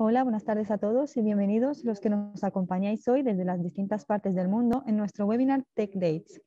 Hola, buenas tardes a todos y bienvenidos los que nos acompañáis hoy desde las distintas partes del mundo en nuestro webinar Tech Dates.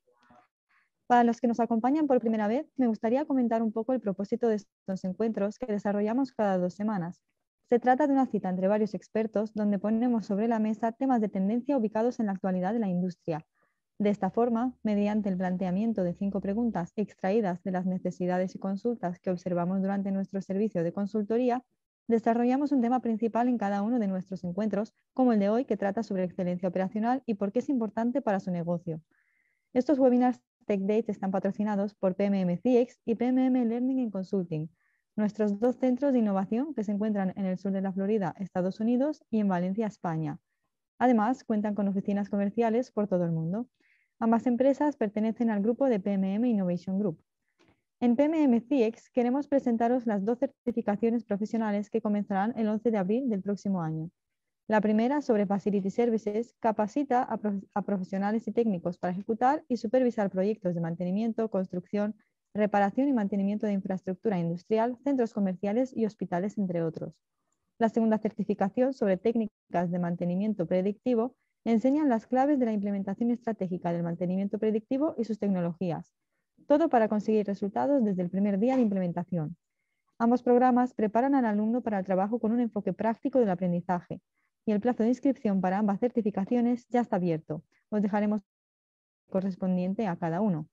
Para los que nos acompañan por primera vez, me gustaría comentar un poco el propósito de estos encuentros que desarrollamos cada 2 semanas. Se trata de una cita entre varios expertos donde ponemos sobre la mesa temas de tendencia ubicados en la actualidad de la industria. De esta forma, mediante el planteamiento de 5 preguntas extraídas de las necesidades y consultas que observamos durante nuestro servicio de consultoría, desarrollamos un tema principal en cada uno de nuestros encuentros, como el de hoy, que trata sobre excelencia operacional y por qué es importante para su negocio. Estos webinars Tech Dates están patrocinados por PMM CX y PMM Learning and Consulting, nuestros 2 centros de innovación que se encuentran en el sur de la Florida, Estados Unidos, y en Valencia, España. Además, cuentan con oficinas comerciales por todo el mundo. Ambas empresas pertenecen al grupo de PMM Innovation Group. En PMM CX queremos presentaros las 2 certificaciones profesionales que comenzarán el 11 de abril del próximo año. La primera, sobre Facility Services, capacita a profesionales y técnicos para ejecutar y supervisar proyectos de mantenimiento, construcción, reparación y mantenimiento de infraestructura industrial, centros comerciales y hospitales, entre otros. La segunda certificación, sobre técnicas de mantenimiento predictivo, enseña las claves de la implementación estratégica del mantenimiento predictivo y sus tecnologías. Todo para conseguir resultados desde el primer día de implementación. Ambos programas preparan al alumno para el trabajo con un enfoque práctico del aprendizaje y el plazo de inscripción para ambas certificaciones ya está abierto. Os dejaremos correspondiente a cada uno.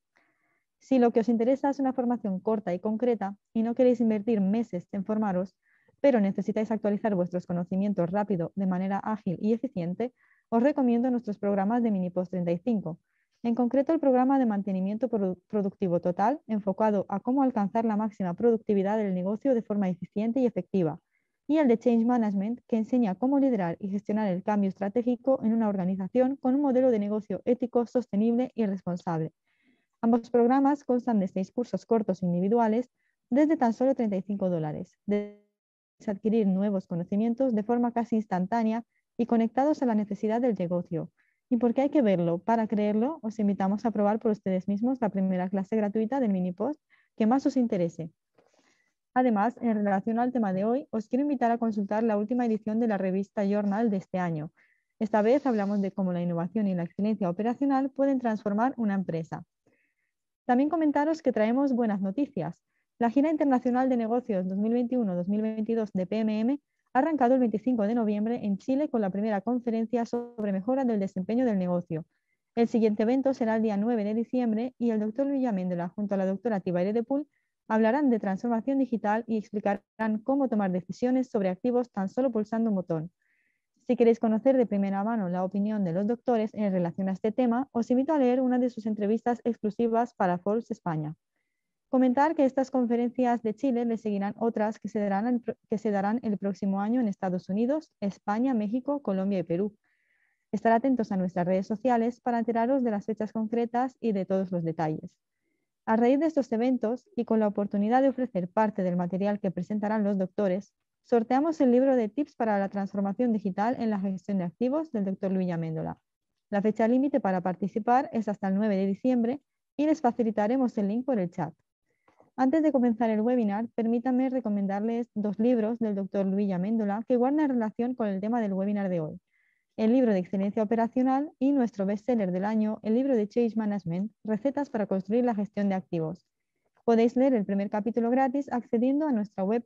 Si lo que os interesa es una formación corta y concreta y no queréis invertir meses en formaros, pero necesitáis actualizar vuestros conocimientos rápido, de manera ágil y eficiente, os recomiendo nuestros programas de Minipost 35. En concreto, el programa de mantenimiento productivo total, enfocado a cómo alcanzar la máxima productividad del negocio de forma eficiente y efectiva, y el de Change Management, que enseña cómo liderar y gestionar el cambio estratégico en una organización con un modelo de negocio ético, sostenible y responsable. Ambos programas constan de 6 cursos cortos individuales desde tan solo $35. Debéis adquirir nuevos conocimientos de forma casi instantánea y conectados a la necesidad del negocio. Y porque hay que verlo para creerlo, os invitamos a probar por ustedes mismos la primera clase gratuita del Minipost que más os interese. Además, en relación al tema de hoy, os quiero invitar a consultar la última edición de la revista Journal de este año. Esta vez hablamos de cómo la innovación y la excelencia operacional pueden transformar una empresa. También comentaros que traemos buenas noticias. La Gira Internacional de Negocios 2021-2022 de PMM ha arrancado el 25 de noviembre en Chile con la primera conferencia sobre mejora del desempeño del negocio. El siguiente evento será el día 9 de diciembre y el doctor Luis Améndola junto a la doctora Tibaire de Pool hablarán de transformación digital y explicarán cómo tomar decisiones sobre activos tan solo pulsando un botón. Si queréis conocer de primera mano la opinión de los doctores en relación a este tema, os invito a leer una de sus entrevistas exclusivas para Forbes España. Comentar que estas conferencias de Chile le seguirán otras que se darán el próximo año en Estados Unidos, España, México, Colombia y Perú. Estar atentos a nuestras redes sociales para enteraros de las fechas concretas y de todos los detalles. A raíz de estos eventos y con la oportunidad de ofrecer parte del material que presentarán los doctores, sorteamos el libro de tips para la transformación digital en la gestión de activos del Dr. Luis Améndola. La fecha límite para participar es hasta el 9 de diciembre y les facilitaremos el link por el chat. Antes de comenzar el webinar, permítanme recomendarles 2 libros del Dr. Luis Améndola que guardan relación con el tema del webinar de hoy. El libro de excelencia operacional y nuestro bestseller del año, el libro de Change Management, recetas para construir la gestión de activos. Podéis leer el primer capítulo gratis accediendo a nuestra web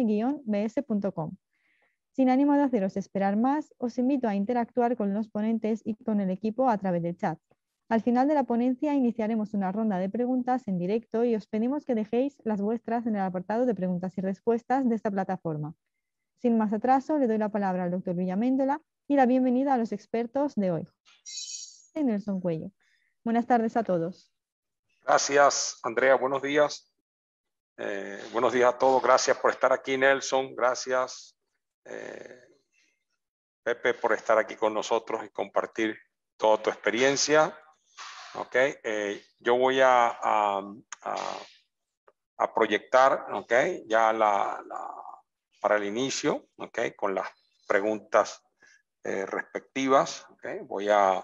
pmm-bs.com. Sin ánimo de haceros esperar más, os invito a interactuar con los ponentes y con el equipo a través del chat. Al final de la ponencia iniciaremos una ronda de preguntas en directo y os pedimos que dejéis las vuestras en el apartado de preguntas y respuestas de esta plataforma. Sin más atraso, le doy la palabra al Dr. Luis Améndola y la bienvenida a los expertos de hoy. Nelson Cuello. Buenas tardes a todos. Gracias, Andrea. Buenos días. Buenos días a todos. Gracias por estar aquí, Nelson. Gracias, Pepe, por estar aquí con nosotros y compartir toda tu experiencia. Okay. Yo voy a proyectar, okay, ya para el inicio, okay, con las preguntas respectivas. Okay. Voy a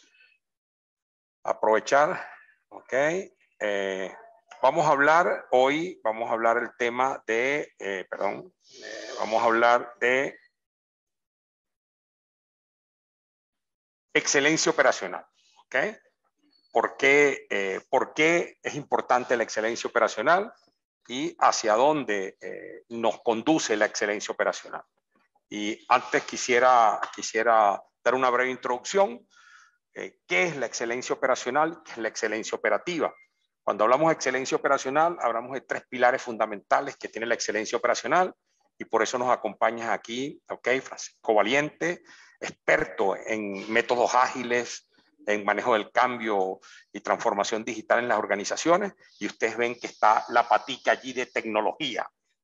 aprovechar. Okay. Vamos a hablar hoy, vamos a hablar el tema de, vamos a hablar de excelencia operacional. ¿Ok? ¿Por qué es importante la excelencia operacional y hacia dónde nos conduce la excelencia operacional? Y antes quisiera dar una breve introducción. ¿Qué es la excelencia operacional? ¿Qué es la excelencia operativa? Cuando hablamos de excelencia operacional, hablamos de 3 pilares fundamentales que tiene la excelencia operacional, y por eso nos acompañas aquí, ¿ok? Francisco Valiente, experto en métodos ágiles, en manejo del cambio y transformación digital en las organizaciones, y ustedes ven que está la patica allí de tecnología.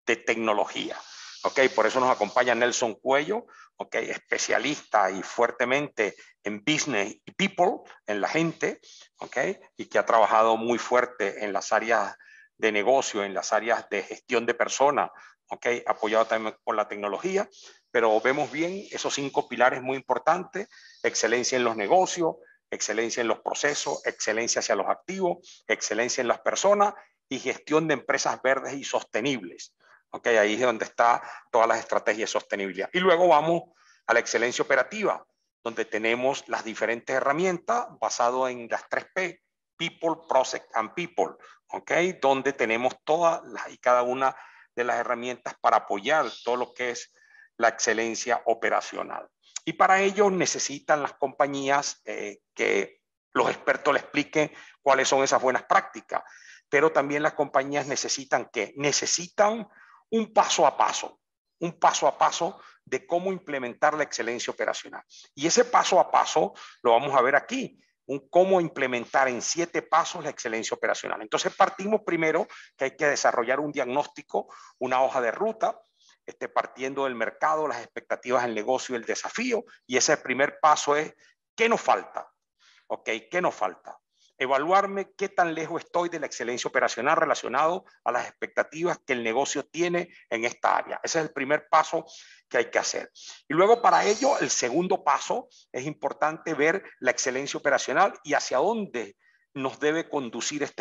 ¿Ok? Por eso nos acompaña Nelson Cuello, ¿ok? Especialista y fuertemente en business y people, en la gente, ¿ok? Y que ha trabajado muy fuerte en las áreas de negocio, en las áreas de gestión de personas, ¿ok? Apoyado también por la tecnología, pero vemos bien esos 5 pilares muy importantes: excelencia en los negocios, excelencia en los procesos, excelencia hacia los activos, excelencia en las personas y gestión de empresas verdes y sostenibles. Okay, ahí es donde está todas las estrategias de sostenibilidad. Y luego vamos a la excelencia operativa, donde tenemos las diferentes herramientas basado en las 3P, People, Process and People, okay, donde tenemos todas y cada una de las herramientas para apoyar todo lo que es la excelencia operacional. Y para ello necesitan las compañías que los expertos les expliquen cuáles son esas buenas prácticas, pero también las compañías necesitan un paso a paso de cómo implementar la excelencia operacional. Y ese paso a paso lo vamos a ver aquí, cómo implementar en 7 pasos la excelencia operacional. Entonces partimos primero que hay que desarrollar un diagnóstico, una hoja de ruta, partiendo del mercado, las expectativas del negocio y el desafío, y ese primer paso es, ¿qué nos falta? ¿Ok? ¿Qué nos falta? Evaluarme qué tan lejos estoy de la excelencia operacional relacionado a las expectativas que el negocio tiene en esta área. Ese es el primer paso que hay que hacer. Y luego para ello, el segundo paso, es importante ver la excelencia operacional y hacia dónde nos debe conducir esta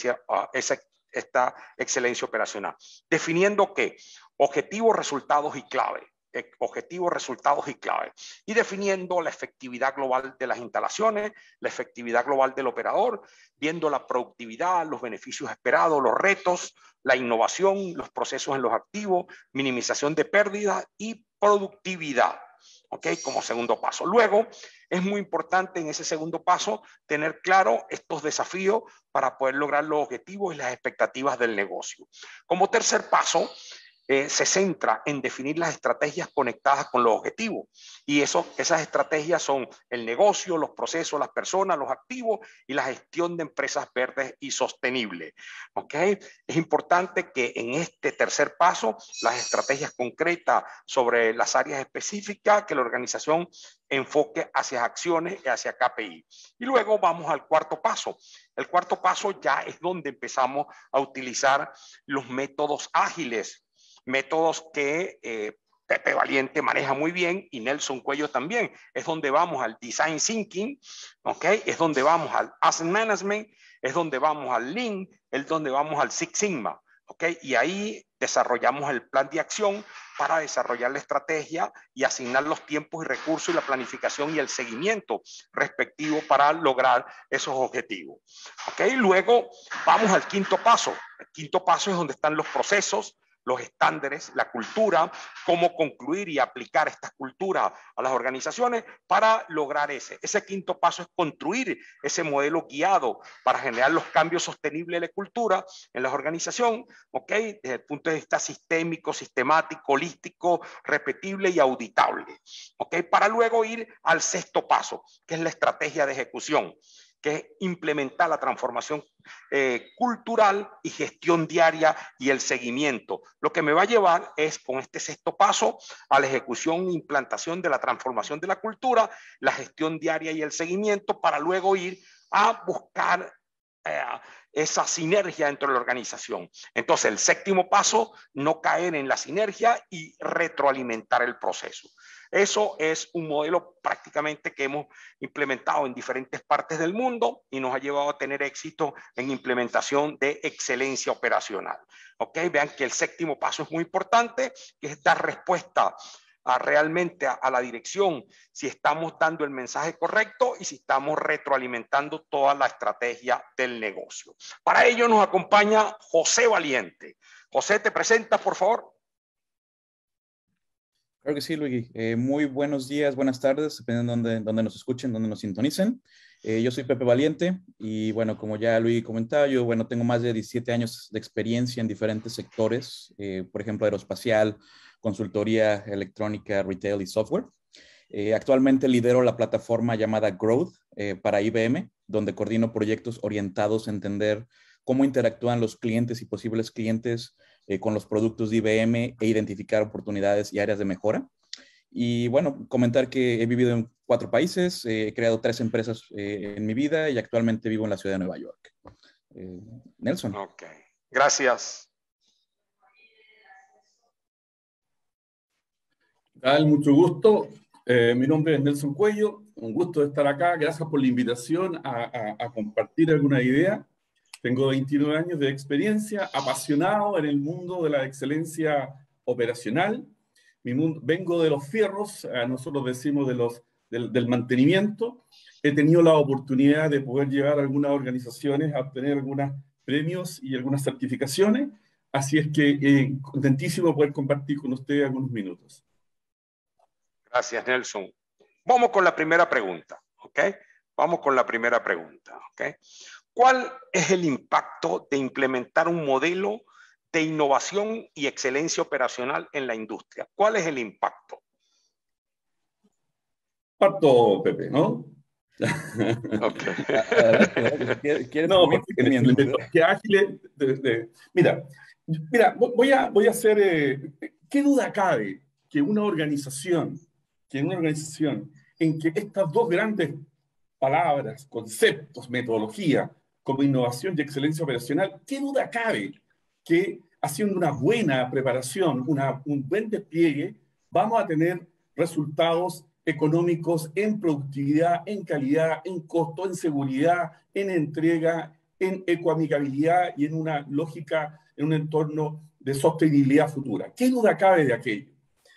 excelencia operacional. Definiendo qué, objetivos, resultados y clave. Objetivos, resultados y clave. Y definiendo la efectividad global de las instalaciones, la efectividad global del operador, viendo la productividad, los beneficios esperados, los retos, la innovación, los procesos en los activos, minimización de pérdidas y productividad. ¿Ok? Como segundo paso. Luego, es muy importante en ese segundo paso tener claro estos desafíos para poder lograr los objetivos y las expectativas del negocio. Como tercer paso, se centra en definir las estrategias conectadas con los objetivos. Y esas estrategias son el negocio, los procesos, las personas, los activos y la gestión de empresas verdes y sostenibles. ¿Okay? Es importante que en este tercer paso, las estrategias concretas sobre las áreas específicas que la organización enfoque hacia acciones y hacia KPI. Y luego vamos al cuarto paso. El cuarto paso ya es donde empezamos a utilizar los métodos ágiles, métodos que Pepe Valiente maneja muy bien y Nelson Cuello también. Es donde vamos al Design Thinking, ¿okay? Es donde vamos al Asset Management, es donde vamos al Lean, es donde vamos al Six Sigma, ¿okay? Y ahí desarrollamos el plan de acción para desarrollar la estrategia y asignar los tiempos y recursos y la planificación y el seguimiento respectivo para lograr esos objetivos. ¿Okay? Luego vamos al quinto paso. El quinto paso es donde están los procesos, los estándares, la cultura, cómo concluir y aplicar estas culturas a las organizaciones para lograr ese quinto paso es construir ese modelo guiado para generar los cambios sostenibles de la cultura en las organizaciones, ¿ok? Desde el punto de vista sistémico, sistemático, holístico, repetible y auditable, ¿ok? Para luego ir al sexto paso, que es la estrategia de ejecución, que es implementar la transformación cultural y gestión diaria y el seguimiento. Lo que me va a llevar es, con este sexto paso, a la ejecución e implantación de la transformación de la cultura, la gestión diaria y el seguimiento, para luego ir a buscar esa sinergia dentro de la organización. Entonces, el séptimo paso, no caer en la sinergia y retroalimentar el proceso. Eso es un modelo prácticamente que hemos implementado en diferentes partes del mundo y nos ha llevado a tener éxito en implementación de excelencia operacional. ¿Ok? Vean que el séptimo paso es muy importante, que es dar respuesta realmente a la dirección, si estamos dando el mensaje correcto y si estamos retroalimentando toda la estrategia del negocio. Para ello nos acompaña José Valiente. José, ¿te presentas, por favor? Claro que sí, Luigi. Muy buenos días, buenas tardes, dependiendo de dónde nos escuchen, dónde nos sintonicen. Yo soy Pepe Valiente y bueno, como ya Luigi comentaba, yo tengo más de 17 años de experiencia en diferentes sectores, por ejemplo, aeroespacial, consultoría electrónica, retail y software. Actualmente lidero la plataforma llamada Growth para IBM, donde coordino proyectos orientados a entender cómo interactúan los clientes y posibles clientes con los productos de IBM e identificar oportunidades y áreas de mejora. Y bueno, comentar que he vivido en 4 países, he creado 3 empresas en mi vida y actualmente vivo en la ciudad de Nueva York. Nelson. Ok, gracias. ¿Qué tal? Mucho gusto. Mi nombre es Nelson Cuello. Un gusto de estar acá. Gracias por la invitación a compartir alguna idea. Tengo 29 años de experiencia, apasionado en el mundo de la excelencia operacional. Vengo de los fierros, nosotros decimos del mantenimiento. He tenido la oportunidad de poder llevar a algunas organizaciones a obtener algunos premios y algunas certificaciones. Así es que contentísimo poder compartir con ustedes algunos minutos. Gracias, Nelson. Vamos con la primera pregunta, ¿ok? Vamos con la primera pregunta, ¿ok? ¿Cuál es el impacto de implementar un modelo de innovación y excelencia operacional en la industria? ¿Cuál es el impacto? Parto, Pepe, ¿no? Okay. ¿Quieres no, porque qué ágil. Mira, voy a hacer. ¿Qué duda cabe que una organización en que estas dos grandes palabras, conceptos, metodología, como innovación y excelencia operacional, qué duda cabe que haciendo una buena preparación, un buen despliegue, vamos a tener resultados económicos en productividad, en calidad, en costo, en seguridad, en entrega, en ecoamigabilidad y en una lógica, en un entorno de sostenibilidad futura. ¿Qué duda cabe de aquello?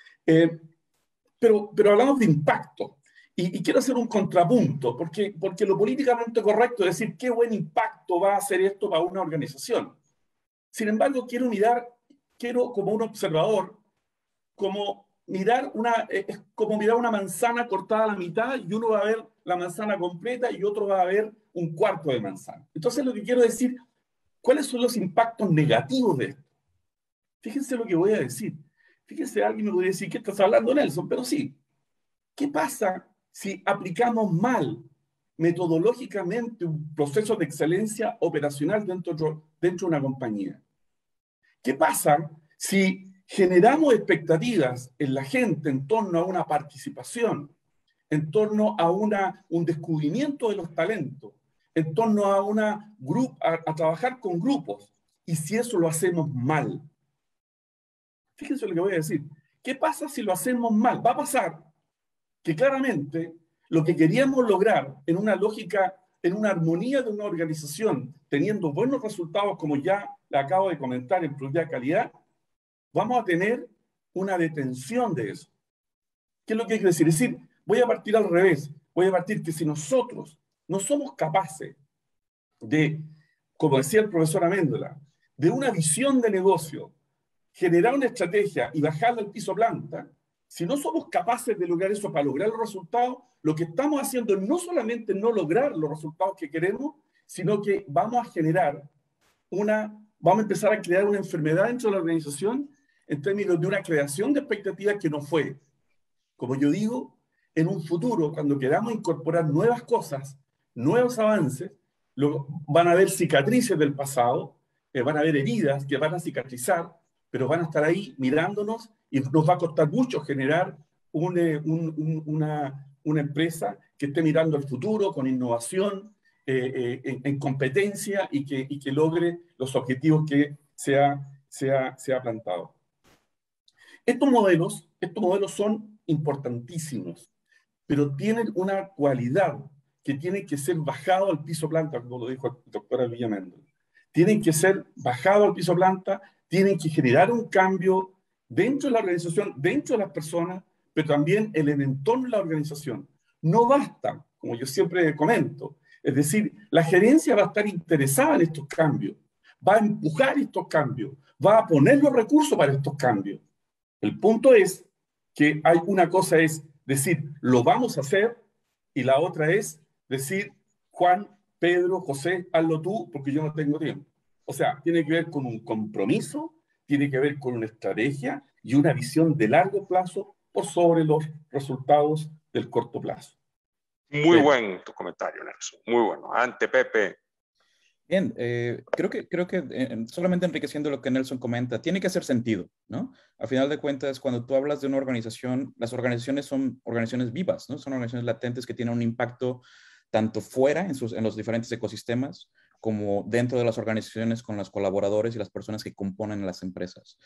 Pero hablamos de impacto. Y quiero hacer un contrapunto, porque lo políticamente correcto es decir qué buen impacto va a hacer esto para una organización. Sin embargo, quiero como un observador, como mirar una manzana cortada a la mitad y uno va a ver la manzana completa y otro va a ver un cuarto de manzana. Entonces lo que quiero decir, ¿cuáles son los impactos negativos de esto? Fíjense lo que voy a decir. Fíjense, alguien me podría decir, ¿qué estás hablando, Nelson? Pero sí. ¿Qué pasa si aplicamos mal metodológicamente un proceso de excelencia operacional dentro de una compañía? ¿Qué pasa si generamos expectativas en la gente en torno a una participación, en torno a un descubrimiento de los talentos, en torno a trabajar con grupos, y si eso lo hacemos mal? Fíjense lo que voy a decir. ¿Qué pasa si lo hacemos mal? Va a pasar que claramente lo que queríamos lograr en una lógica, en una armonía de una organización, teniendo buenos resultados, como ya le acabo de comentar en productividad de calidad, vamos a tener una detención de eso. ¿Qué es lo que hay que decir? Es decir, voy a partir al revés. Voy a partir que si nosotros no somos capaces de, como decía el profesor Améndola, de una visión de negocio, generar una estrategia y bajarla al piso planta, si no somos capaces de lograr eso para lograr los resultados, lo que estamos haciendo es no solamente no lograr los resultados que queremos, sino que vamos a empezar a crear una enfermedad dentro de la organización en términos de una creación de expectativas que no fue. Como yo digo, en un futuro, cuando queramos incorporar nuevas cosas, nuevos avances, van a haber cicatrices del pasado, van a haber heridas que van a cicatrizar, pero van a estar ahí mirándonos y nos va a costar mucho generar una empresa que esté mirando al futuro con innovación, en competencia y que logre los objetivos que se ha plantado. Estos modelos son importantísimos, pero tienen una cualidad que tiene que ser bajado al piso planta, como lo dijo el doctor Villaméndez. Tienen que ser bajados al piso planta, tienen que generar un cambio dentro de la organización, dentro de las personas, pero también en el entorno de la organización. No basta, como yo siempre comento, es decir, la gerencia va a estar interesada en estos cambios, va a empujar estos cambios, va a poner los recursos para estos cambios. El punto es que hay una cosa es decir, lo vamos a hacer, y la otra es decir, Juan, Pedro, José, hazlo tú porque yo no tengo tiempo. O sea, tiene que ver con un compromiso, tiene que ver con una estrategia y una visión de largo plazo por sobre los resultados del corto plazo. Muy buen tu comentario, Nelson. Muy bueno. Ante Pepe. Bien, creo que solamente enriqueciendo lo que Nelson comenta, tiene que hacer sentido, ¿no? A final de cuentas, cuando tú hablas de una organización, las organizaciones son organizaciones vivas, ¿no? Son organizaciones latentes que tienen un impacto tanto fuera en los diferentes ecosistemas, como dentro de las organizaciones con los colaboradores y las personas que componen las empresas.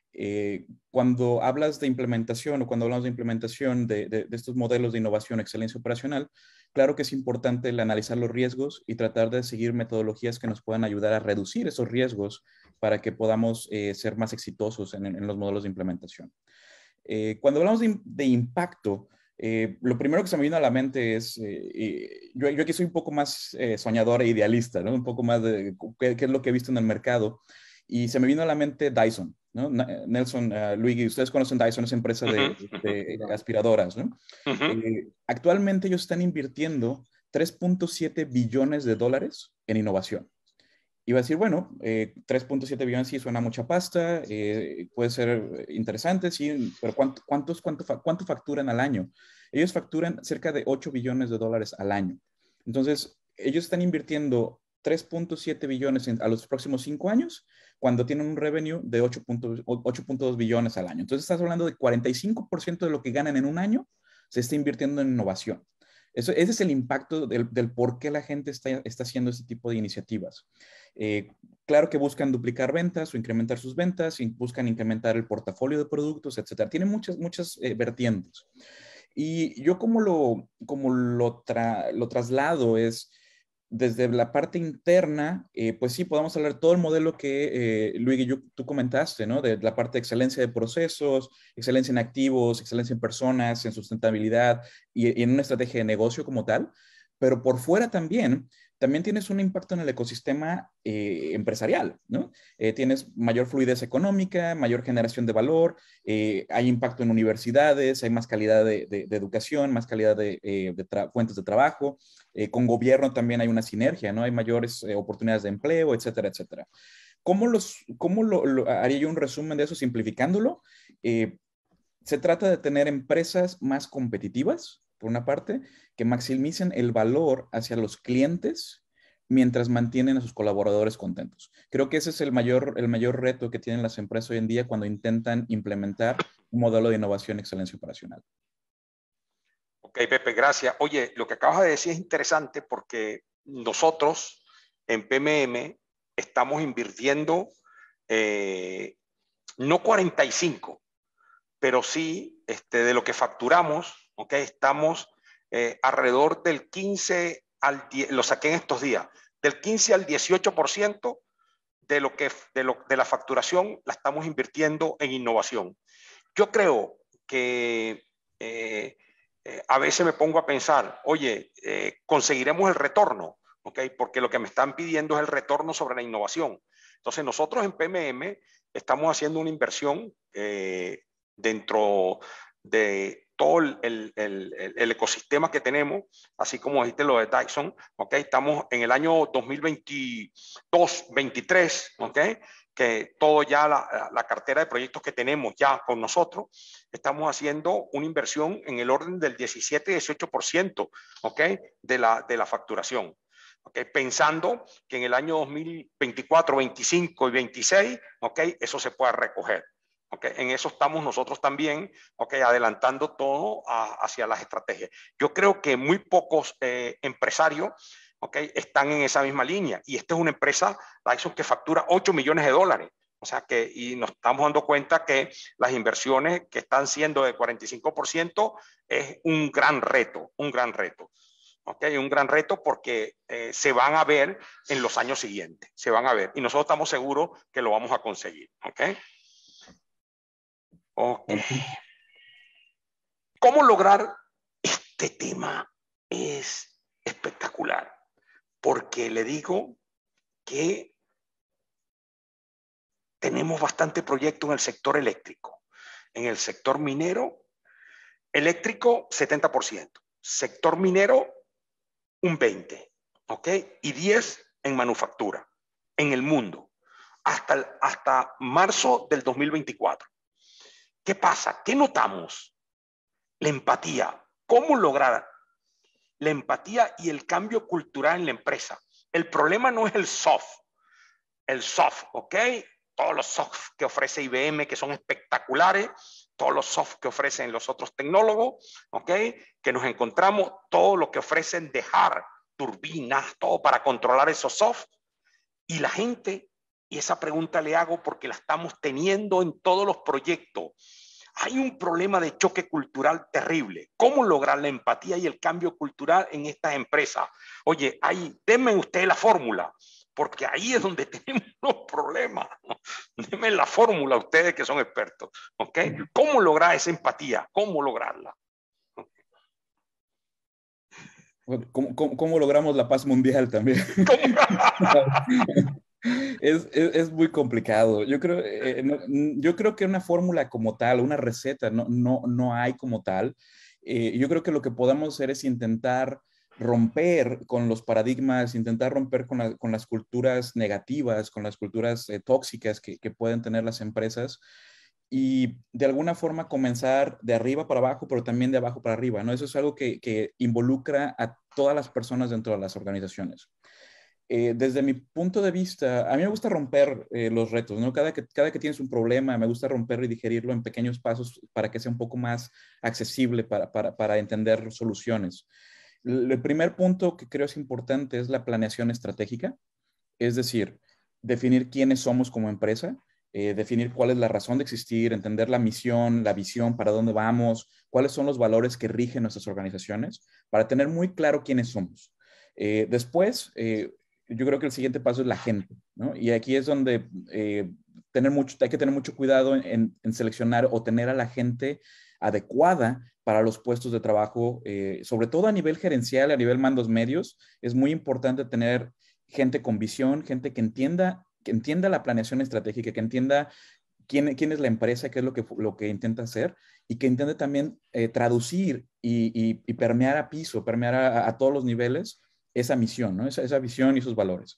Cuando hablas de implementación o cuando hablamos de implementación de estos modelos de innovación, excelencia operacional, claro que es importante el analizar los riesgos y tratar de seguir metodologías que nos puedan ayudar a reducir esos riesgos para que podamos ser más exitosos en los modelos de implementación. Cuando hablamos de impacto, lo primero que se me vino a la mente es, yo aquí soy un poco más soñador e idealista, ¿no? Un poco más de qué es lo que he visto en el mercado. Y se me vino a la mente Dyson, ¿no? Nelson, Luigi, ustedes conocen Dyson, es empresa de aspiradoras, ¿no? Actualmente ellos están invirtiendo 3.7 billones de dólares en innovación. Iba a decir, bueno, 3.7 billones sí suena mucha pasta, puede ser interesante, sí, pero ¿cuánto facturan al año? Ellos facturan cerca de 8 billones de dólares al año. Entonces, ellos están invirtiendo 3.7 billones a los próximos 5 años, cuando tienen un revenue de 8.2 billones al año. Entonces, estás hablando de 45% de lo que ganan en un año se está invirtiendo en innovación. Ese es el impacto del por qué la gente está haciendo este tipo de iniciativas. Claro que buscan duplicar ventas o incrementar sus ventas, y buscan incrementar el portafolio de productos, etcétera. Tiene muchas vertientes. Y yo como lo traslado es desde la parte interna, pues sí, podemos hablar todo el modelo que Luigi, tú comentaste, ¿no? De la parte de excelencia de procesos, excelencia en activos, excelencia en personas, en sustentabilidad y en una estrategia de negocio como tal. Pero por fuera también tienes un impacto en el ecosistema empresarial, ¿no? Tienes mayor fluidez económica, mayor generación de valor, hay impacto en universidades, hay más calidad de educación, más calidad de fuentes de trabajo, con gobierno también hay una sinergia, ¿no? Hay mayores oportunidades de empleo, etcétera, etcétera. ¿Cómo haría yo un resumen de eso simplificándolo? Se trata de tener empresas más competitivas, por una parte, que maximicen el valor hacia los clientes mientras mantienen a sus colaboradores contentos. Creo que ese es el mayor reto que tienen las empresas hoy en día cuando intentan implementar un modelo de innovación y excelencia operacional. Ok, Pepe, gracias. Oye, lo que acabas de decir es interesante porque nosotros en PMM estamos invirtiendo no 45, pero sí de lo que facturamos, okay, estamos alrededor del 15 al 10, lo saqué en estos días, del 15 al 18% de la facturación la estamos invirtiendo en innovación. Yo creo que a veces me pongo a pensar, oye, conseguiremos el retorno, ¿okay? Porque lo que me están pidiendo es el retorno sobre la innovación. Entonces, nosotros en PMM estamos haciendo una inversión dentro de todo el ecosistema que tenemos, así como dijiste lo de Dyson, ¿okay? Estamos en el año 2022-23, ¿okay? Que todo ya la cartera de proyectos que tenemos ya con nosotros, estamos haciendo una inversión en el orden del 17-18%, ¿okay? de la facturación. Okay, pensando que en el año 2024, 25 y 26, okay, eso se pueda recoger. Okay, en eso estamos nosotros también, okay, adelantando todo hacia las estrategias. Yo creo que muy pocos empresarios, okay, están en esa misma línea. Y esta es una empresa, Dyson, que factura 8 millones de dólares. O sea que, y nos estamos dando cuenta que las inversiones que están siendo de 45% es un gran reto, un gran reto. Okay, un gran reto porque se van a ver en los años siguientes, se van a ver. Y nosotros estamos seguros que lo vamos a conseguir. Okay. Okay. ¿Cómo lograr este tema? Es espectacular, porque le digo que tenemos bastante proyecto en el sector eléctrico. En el sector minero, eléctrico 70%, sector minero un 20%, ¿ok? Y 10% en manufactura, en el mundo, hasta marzo del 2024. ¿Qué pasa? ¿Qué notamos? La empatía. ¿Cómo lograr la empatía y el cambio cultural en la empresa? El problema no es el soft, ¿ok? Todos los soft que ofrece IBM, que son espectaculares, todos los soft que ofrecen los otros tecnólogos, ¿ok? Que nos encontramos, todo lo que ofrecen dejar turbinas, todo para controlar esos soft. Y la gente, y esa pregunta le hago porque la estamos teniendo en todos los proyectos, hay un problema de choque cultural terrible. ¿Cómo lograr la empatía y el cambio cultural en estas empresas? Oye, ahí, denme ustedes la fórmula, porque ahí es donde tenemos los problemas. Denme la fórmula ustedes que son expertos. ¿Ok? ¿Cómo lograr esa empatía? ¿Cómo lograrla? ¿Cómo logramos la paz mundial también? Es muy complicado. Yo creo que una fórmula como tal, una receta, no hay como tal. Yo creo que lo que podemos hacer es intentar romper con los paradigmas, intentar romper con las culturas negativas, con las culturas tóxicas que pueden tener las empresas y de alguna forma comenzar de arriba para abajo, pero también de abajo para arriba, ¿no? Eso es algo que involucra a todas las personas dentro de las organizaciones. Desde mi punto de vista, a mí me gusta romper los retos, ¿no? Cada que tienes un problema, me gusta romperlo y digerirlo en pequeños pasos para que sea un poco más accesible para entender soluciones. El primer punto que creo es importante es la planeación estratégica, es decir, definir quiénes somos como empresa, definir cuál es la razón de existir, entender la misión, la visión, para dónde vamos, cuáles son los valores que rigen nuestras organizaciones, para tener muy claro quiénes somos. Después, yo creo que el siguiente paso es la gente, ¿no? Y aquí es donde hay que tener mucho cuidado en seleccionar o tener a la gente adecuada para los puestos de trabajo, sobre todo a nivel gerencial, a nivel mandos medios. Es muy importante tener gente con visión, gente que entienda la planeación estratégica, que entienda quién es la empresa, qué es lo que intenta hacer y que entienda también traducir y permear a piso, permear a todos los niveles esa misión, ¿no? Esa visión y sus valores.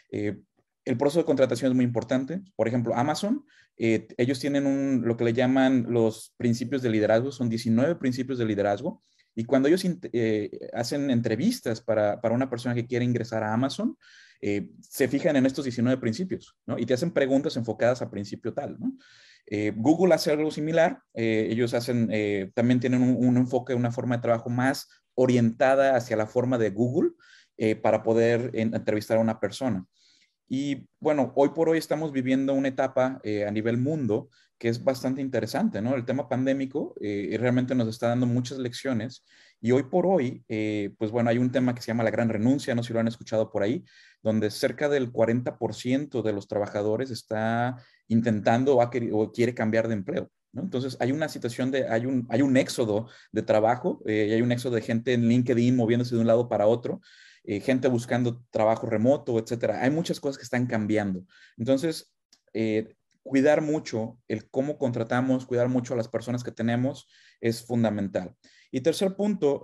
El proceso de contratación es muy importante. Por ejemplo, Amazon, ellos tienen lo que le llaman los principios de liderazgo, son 19 principios de liderazgo. Y cuando ellos hacen entrevistas para una persona que quiere ingresar a Amazon, se fijan en estos 19 principios, ¿no? Y te hacen preguntas enfocadas a principio tal, ¿no? Google hace algo similar. Ellos también tienen un enfoque, una forma de trabajo más orientada hacia la forma de Google para poder entrevistar a una persona. Y bueno, hoy por hoy estamos viviendo una etapa a nivel mundo que es bastante interesante, ¿no? El tema pandémico realmente nos está dando muchas lecciones y hoy por hoy, pues bueno, hay un tema que se llama la gran renuncia, no sé si lo han escuchado por ahí, donde cerca del 40% de los trabajadores está intentando o quiere cambiar de empleo, ¿no? Entonces hay una situación hay un éxodo de trabajo y hay un éxodo de gente en LinkedIn moviéndose de un lado para otro. Gente buscando trabajo remoto, etcétera. Hay muchas cosas que están cambiando. Entonces, cuidar mucho el cómo contratamos, cuidar mucho a las personas que tenemos es fundamental. Y tercer punto,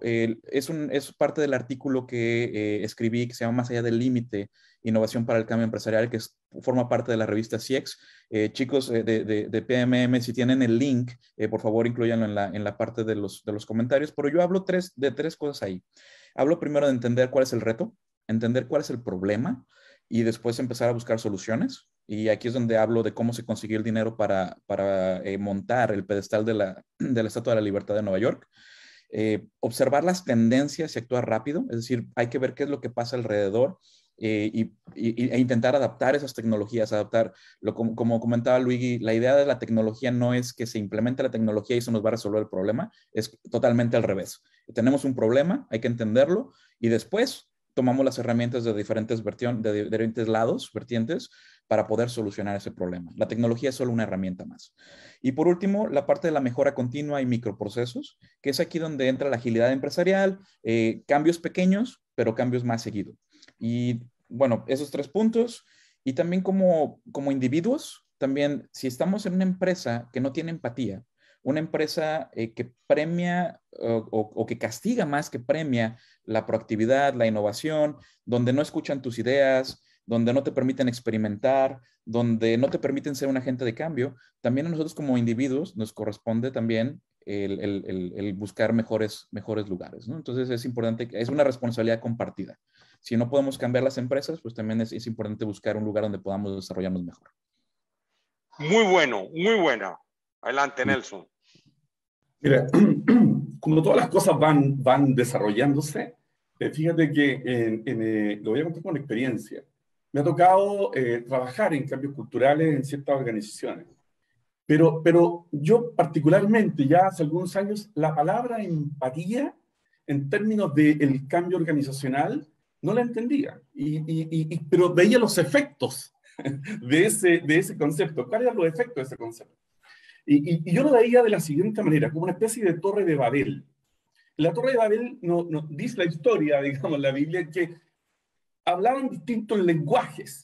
es parte del artículo que escribí que se llama Más allá del límite, innovación para el cambio empresarial, que forma parte de la revista CIEX. Chicos de PMM, si tienen el link, por favor incluyanlo en la parte de los comentarios, pero yo hablo de tres cosas ahí. Hablo primero de entender cuál es el reto, entender cuál es el problema y después empezar a buscar soluciones. Y aquí es donde hablo de cómo se consiguió el dinero para montar el pedestal de la Estatua de la Libertad de Nueva York. Observar las tendencias y actuar rápido, es decir, hay que ver qué es lo que pasa alrededor e intentar adaptar esas tecnologías, como comentaba Luigi, la idea de la tecnología no es que se implemente la tecnología y eso nos va a resolver el problema, es totalmente al revés. Tenemos un problema, hay que entenderlo y después tomamos las herramientas de diferentes vertientes para poder solucionar ese problema. La tecnología es solo una herramienta más. Y por último, la parte de la mejora continua y microprocesos, que es aquí donde entra la agilidad empresarial, cambios pequeños, pero cambios más seguido. Y bueno, esos 3 puntos. Y también como individuos, también si estamos en una empresa que no tiene empatía, una empresa que premia o que castiga más que premia la proactividad, la innovación, donde no escuchan tus ideas, donde no te permiten experimentar, donde no te permiten ser un agente de cambio, también a nosotros como individuos nos corresponde también el buscar mejores lugares, ¿no? Entonces es importante, es una responsabilidad compartida. Si no podemos cambiar las empresas, pues también es importante buscar un lugar donde podamos desarrollarnos mejor. Muy bueno, muy buena. Adelante, Nelson. Mira, como todas las cosas van desarrollándose, fíjate que lo voy a contar con experiencia. Me ha tocado trabajar en cambios culturales en ciertas organizaciones. Pero yo particularmente, ya hace algunos años, la palabra empatía, en términos del cambio organizacional, no la entendía. Pero veía los efectos de ese concepto. ¿Cuáles eran los efectos de ese concepto? Y yo lo veía de la siguiente manera, como una especie de torre de Babel. La torre de Babel no dice la historia, digamos, la Biblia, que hablaban distintos lenguajes.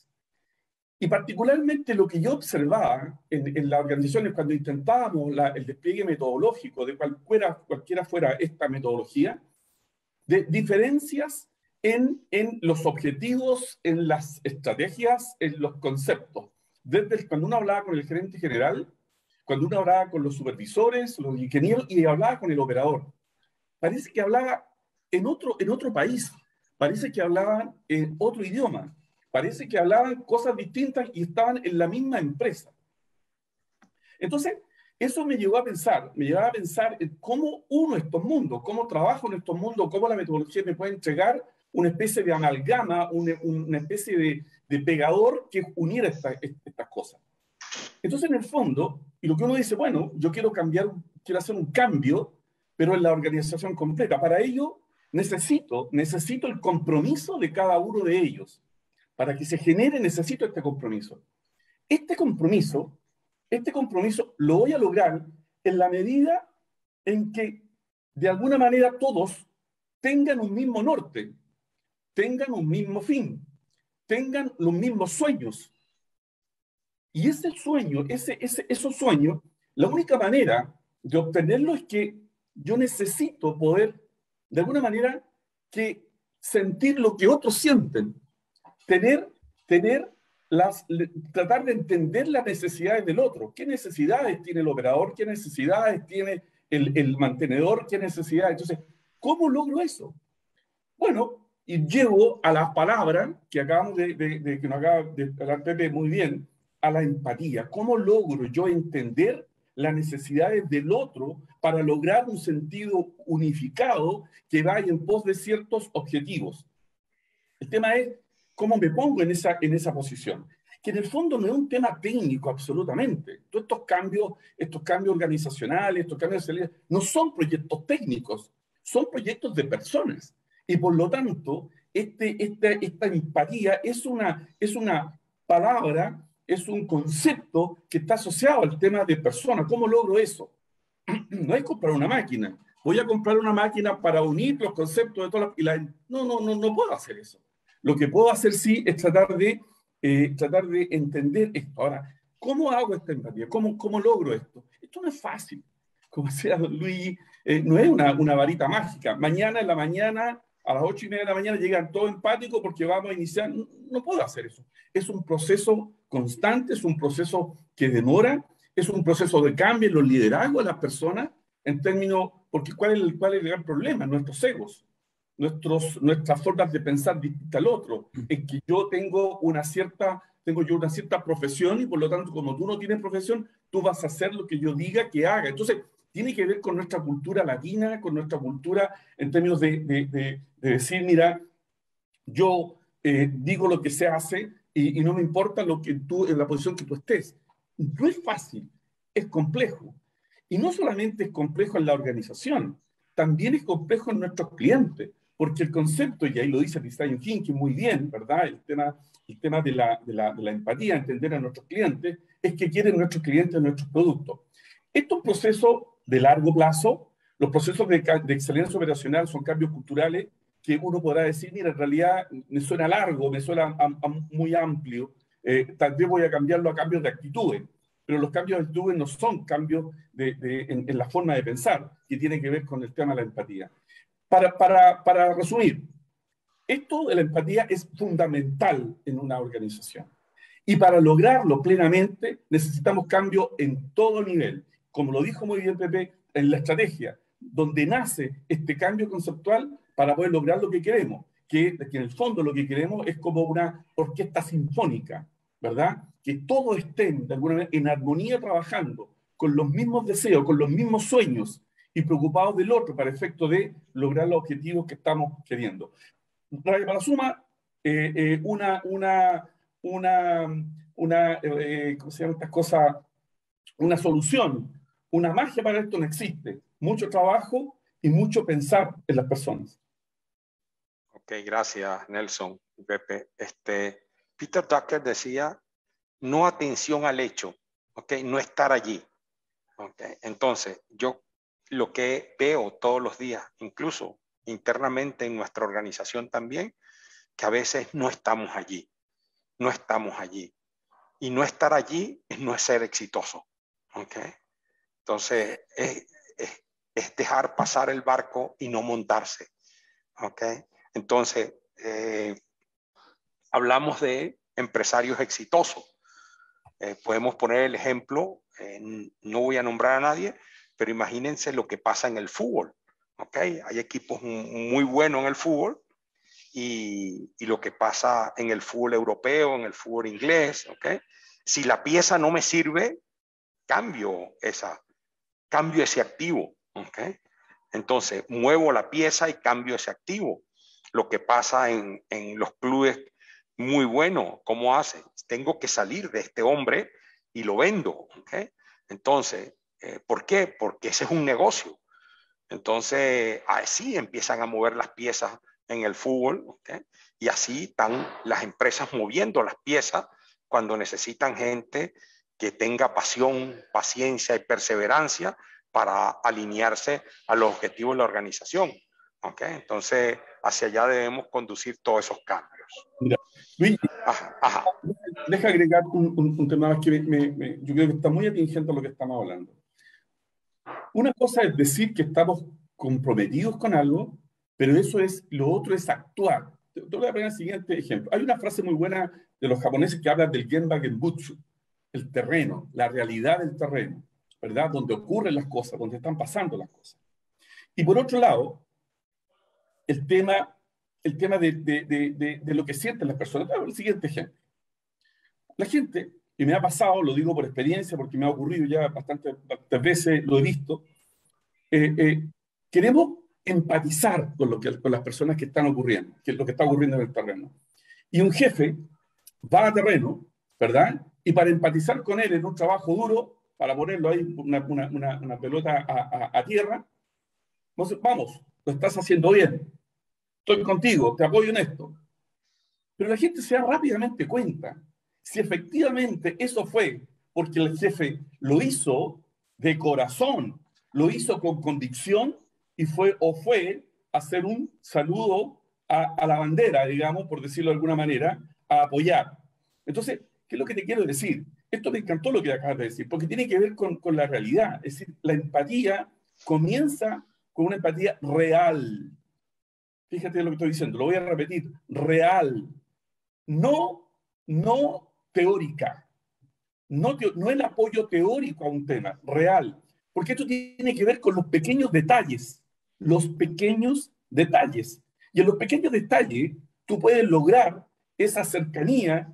Y particularmente lo que yo observaba en las organizaciones cuando intentábamos el despliegue metodológico de cualquiera fuera esta metodología, de diferencias en los objetivos, en las estrategias, en los conceptos. Desde cuando uno hablaba con el gerente general, cuando uno hablaba con los supervisores, los ingenieros, y hablaba con el operador. Parece que hablaba en otro país, parece que hablaban en otro idioma, parece que hablaban cosas distintas y estaban en la misma empresa. Entonces, eso me llevaba a pensar en cómo uno estos mundos, cómo trabajo en estos mundos, cómo la metodología me puede entregar una especie de amalgama, una especie de pegador que uniera estas cosas. Entonces, en el fondo, y lo que uno dice, bueno, yo quiero hacer un cambio, pero en la organización completa. Para ello, necesito el compromiso de cada uno de ellos. Para que se genere, necesito este compromiso. Este compromiso lo voy a lograr en la medida en que, de alguna manera, todos tengan un mismo norte, tengan un mismo fin, tengan los mismos sueños. Y ese sueño, esos sueños, la única manera de obtenerlo es que yo necesito poder, de alguna manera, que sentir lo que otros sienten. Tratar de entender las necesidades del otro. ¿Qué necesidades tiene el operador? ¿Qué necesidades tiene el mantenedor? ¿Qué necesidades? Entonces, ¿cómo logro eso? Bueno, y llego a las palabras que que nos acaba de hablar Pepe muy bien, a la empatía. ¿Cómo logro yo entender las necesidades del otro para lograr un sentido unificado que vaya en pos de ciertos objetivos? El tema es cómo me pongo en esa posición, que en el fondo no es un tema técnico absolutamente. Todos estos cambios organizacionales, estos cambios de salida, no son proyectos técnicos, son proyectos de personas. Y por lo tanto, esta empatía es una palabra, es un concepto que está asociado al tema de persona. ¿Cómo logro eso? No es comprar una máquina. Voy a comprar una máquina para unir los conceptos de todas las... No puedo hacer eso. Lo que puedo hacer sí es tratar de entender esto. Ahora, ¿cómo hago esta empatía? ¿Cómo logro esto? Esto no es fácil. Como decía Luis, no es una varita mágica. Mañana en la mañana, a las 8:30 de la mañana, llegan todos empáticos porque vamos a iniciar. No puedo hacer eso. Es un proceso constante, es un proceso que demora, es un proceso de cambio en los liderazgos de las personas, en términos, porque ¿cuál es el gran problema? Nuestros egos. Nuestras formas de pensar distintas al otro, es que yo tengo una cierta profesión y por lo tanto, como tú no tienes profesión, tú vas a hacer lo que yo diga que haga. Entonces, tiene que ver con nuestra cultura latina, con nuestra cultura en términos de decir, mira, yo digo lo que se hace y no me importa en la posición que tú estés. No es fácil, es complejo. Y no solamente es complejo en la organización, también es complejo en nuestros clientes. porque el concepto, y ahí lo dice Design Thinking muy bien, ¿verdad? El tema de la empatía, entender a nuestros clientes, es que quieren nuestros clientes nuestros productos. Estos procesos de largo plazo, los procesos de excelencia operacional son cambios culturales que uno podrá decir, mira, en realidad me suena largo, me suena muy amplio, tal vez voy a cambiarlo a cambios de actitudes, pero los cambios de actitudes no son cambios en la forma de pensar, que tiene que ver con el tema de la empatía. Para resumir, esto de la empatía es fundamental en una organización. Y para lograrlo plenamente necesitamos cambio en todo nivel. Como lo dijo muy bien Pepe, en la estrategia, donde nace este cambio conceptual para poder lograr lo que queremos, que en el fondo lo que queremos es como una orquesta sinfónica, ¿verdad? Que todos estén de alguna manera en armonía trabajando, con los mismos deseos, con los mismos sueños y preocupados del otro para efecto de lograr los objetivos que estamos queriendo. Para la suma, ¿cómo se llama estas cosas? Una solución, una magia para esto no existe. Mucho trabajo y mucho pensar en las personas. Ok, gracias Nelson y Pepe. Peter Drucker decía, no atención al hecho, okay, no estar allí. Okay. Entonces, yo lo que veo todos los días, incluso internamente en nuestra organización también, que a veces no estamos allí, no estamos allí. Y no estar allí no es ser exitoso. Okay. Entonces, es dejar pasar el barco y no montarse. Okay. Entonces, hablamos de empresarios exitosos. Podemos poner el ejemplo, no voy a nombrar a nadie, pero imagínense lo que pasa en el fútbol. ¿Okay? Hay equipos muy buenos en el fútbol y lo que pasa en el fútbol europeo, en el fútbol inglés. ¿Okay? Si la pieza no me sirve, cambio ese activo. ¿Okay? Entonces, muevo la pieza y cambio ese activo. Lo que pasa en los clubes muy buenos, ¿cómo hacen? Tengo que salir de este hombre y lo vendo. ¿Okay? Entonces, ¿por qué? Porque ese es un negocio. Entonces, así empiezan a mover las piezas en el fútbol. ¿Okay? Y así están las empresas moviendo las piezas cuando necesitan gente que tenga pasión, paciencia y perseverancia para alinearse a los objetivos de la organización. ¿Okay? Entonces, hacia allá debemos conducir todos esos cambios. Mira, Luis, deja agregar un tema más que yo creo que está muy atingente a lo que estamos hablando. Una cosa es decir que estamos comprometidos con algo, pero lo otro es actuar. Te voy a poner el siguiente ejemplo. Hay una frase muy buena de los japoneses que habla del Genbaken Butsu, el terreno, la realidad del terreno, ¿verdad? Donde ocurren las cosas, donde están pasando las cosas. Y por otro lado, el tema de lo que sienten las personas. El siguiente ejemplo. La gente, y me ha pasado, lo digo por experiencia, porque me ha ocurrido ya bastantes veces, lo he visto, queremos empatizar con las personas que están ocurriendo, que es lo que está ocurriendo en el terreno. Y un jefe va a terreno, ¿verdad? Y para empatizar con él en un trabajo duro, para ponerlo ahí, una pelota a tierra, vamos, lo estás haciendo bien, estoy contigo, te apoyo en esto. Pero la gente se da rápidamente cuenta si efectivamente eso fue porque el jefe lo hizo de corazón, lo hizo con convicción y fue a hacer un saludo a la bandera, digamos, por decirlo de alguna manera, a apoyar. Entonces, ¿qué es lo que te quiero decir? Esto me encantó lo que acabas de decir, porque tiene que ver con la realidad. Es decir, la empatía comienza con una empatía real. Fíjate lo que estoy diciendo, lo voy a repetir, real. No teórica. No el apoyo teórico a un tema, real. Porque esto tiene que ver con los pequeños detalles. Los pequeños detalles. Y en los pequeños detalles tú puedes lograr esa cercanía,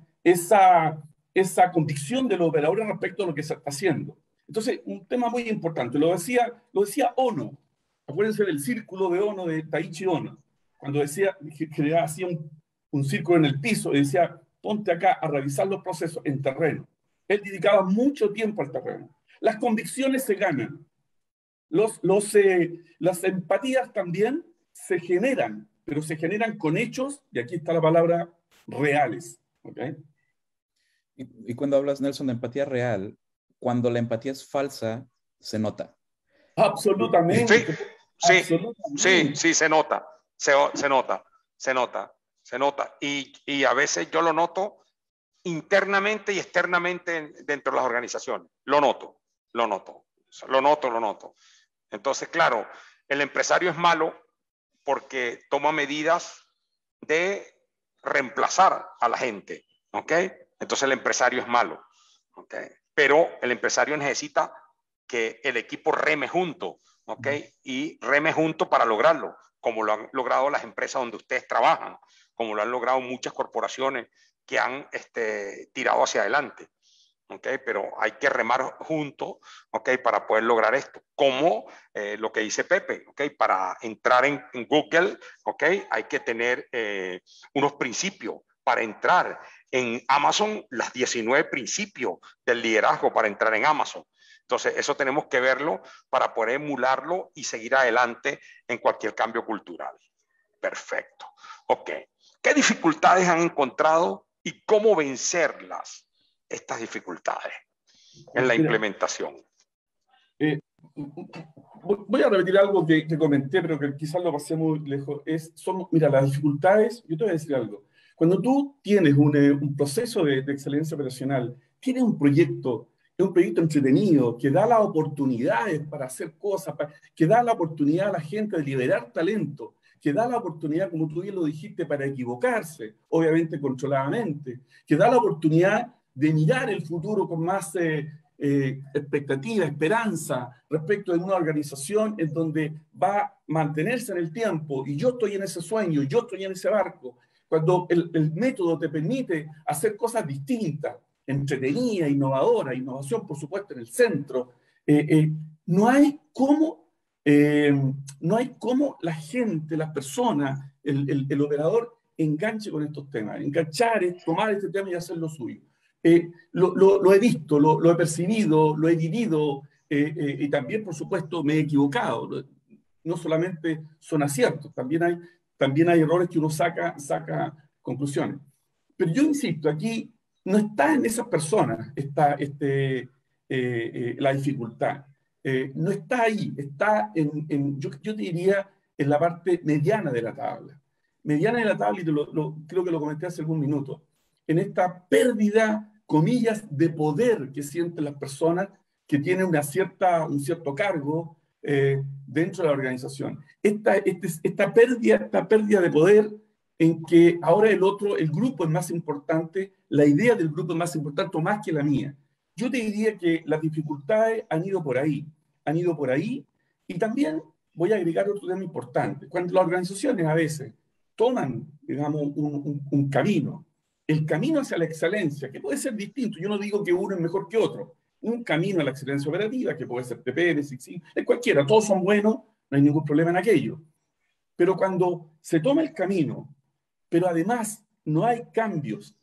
esa convicción de los operadores respecto a lo que se está haciendo. Entonces, un tema muy importante, lo decía Ono. Acuérdense del círculo de Ono, de Taiichi Ono. Cuando decía, hacía un círculo en el piso y decía, ponte acá a revisar los procesos en terreno. Él dedicaba mucho tiempo al terreno. Las convicciones se ganan. Las empatías también se generan pero se generan con hechos, y aquí está la palabra, reales. ¿Okay? Y cuando hablas, Nelson, de empatía real, cuando la empatía es falsa, se nota. Absolutamente. Sí, sí, Absolutamente. sí, se nota, se nota, se nota, se nota. Y a veces yo lo noto internamente y externamente dentro de las organizaciones. Lo noto, lo noto, lo noto, lo noto. Entonces, claro, el empresario es malo porque toma medidas de reemplazar a la gente, ¿ok? Entonces el empresario es malo, ¿ok? Pero el empresario necesita que el equipo reme junto, ¿ok? Y reme junto para lograrlo, como lo han logrado las empresas donde ustedes trabajan, como lo han logrado muchas corporaciones que han tirado hacia adelante. ¿Okay? Pero hay que remar juntos, ¿okay? Para poder lograr esto. Como lo que dice Pepe, ¿okay? Para entrar en Google, ¿okay? Hay que tener unos principios para entrar. En Amazon, las 19 principios del liderazgo para entrar en Amazon. Entonces, eso tenemos que verlo para poder emularlo y seguir adelante en cualquier cambio cultural. Perfecto. Ok. ¿Qué dificultades han encontrado y cómo vencerlas? Estas dificultades en la implementación. Voy a repetir algo que comenté, pero que quizás lo pasé muy lejos. Mira, las dificultades, yo te voy a decir algo. Cuando tú tienes un proceso de excelencia operacional, tienes un proyecto entretenido, que da las oportunidades para hacer cosas, que da la oportunidad a la gente de liberar talento, que da la oportunidad, como tú bien lo dijiste, para equivocarse, obviamente controladamente, que da la oportunidad de mirar el futuro con más expectativa, esperanza respecto de una organización en donde va a mantenerse en el tiempo, y yo estoy en ese sueño, yo estoy en ese barco. Cuando el método te permite hacer cosas distintas, entretenida, innovadora, innovación, por supuesto, en el centro, no hay cómo la gente, las personas, el operador enganche con estos temas, enganchar, tomar este tema y hacer lo suyo. Lo he visto, lo he percibido, lo he vivido, y también, por supuesto, me he equivocado. No solamente son aciertos, también hay errores que uno saca conclusiones. Pero yo insisto, aquí no está en esas personas la dificultad. No está ahí, está yo te diría, en la parte mediana de la tabla. Mediana de la tabla, y creo que lo comenté hace algún minuto, en esta pérdida, comillas, de poder que sienten las personas que tienen un cierto cargo dentro de la organización. Esta pérdida de poder en que ahora el grupo es más importante, la idea del grupo es más importante, más que la mía. Yo te diría que las dificultades han ido por ahí, y también voy a agregar otro tema importante. Cuando las organizaciones a veces toman, digamos, un camino, el camino hacia la excelencia, que puede ser distinto, yo no digo que uno es mejor que otro, un camino a la excelencia operativa, que puede ser TPM, Six Sigma, es cualquiera, todos son buenos, no hay ningún problema en aquello. Pero cuando se toma el camino, pero además no hay cambios,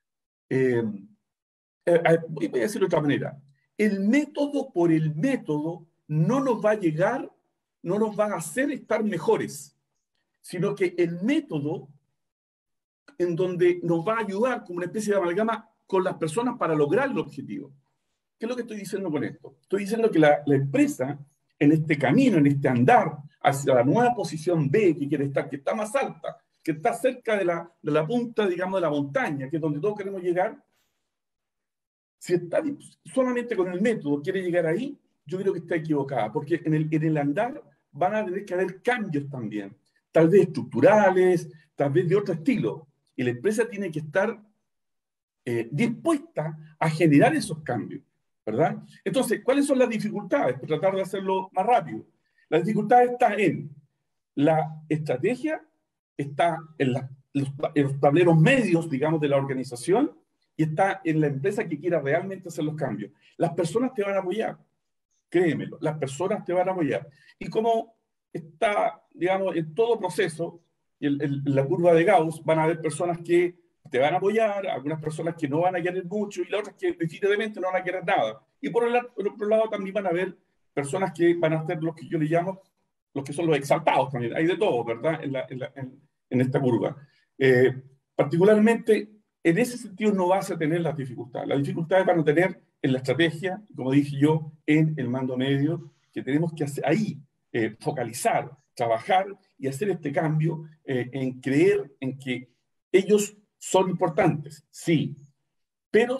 voy a decirlo de otra manera, el método por el método no nos va a llegar, no nos va a hacer estar mejores, sino que el método en donde nos va a ayudar como una especie de amalgama con las personas para lograr el objetivo. ¿Qué es lo que estoy diciendo con esto? Estoy diciendo que la empresa, en este camino, en este andar hacia la nueva posición B que quiere estar, que está más alta, que está cerca de la punta, digamos, de la montaña, que es donde todos queremos llegar, si está solamente con el método quiere llegar ahí, yo creo que está equivocada, porque en el andar van a tener que haber cambios también, tal vez estructurales, tal vez de otro estilo, y la empresa tiene que estar dispuesta a generar esos cambios, ¿verdad? Entonces, ¿cuáles son las dificultades? Por tratar de hacerlo más rápido. La dificultad está en la estrategia, está en los tableros medios, digamos, de la organización, y está en la empresa que quiera realmente hacer los cambios. Las personas te van a apoyar, créemelo, las personas te van a apoyar. Y como está, digamos, en todo proceso, en la curva de Gauss, van a haber personas que te van a apoyar, algunas personas que no van a querer mucho y las otras que definitivamente no van a querer nada. Y por el otro lado también van a haber personas que van a ser los que yo le llamo, los que son los exaltados también. Hay de todo, ¿verdad? en esta curva. Particularmente, en ese sentido no vas a tener las dificultades. Las dificultades van a tener en la estrategia, como dije yo, en el mando medio, que tenemos que hacer ahí, focalizar, trabajar y hacer este cambio en creer en que ellos son importantes, sí, pero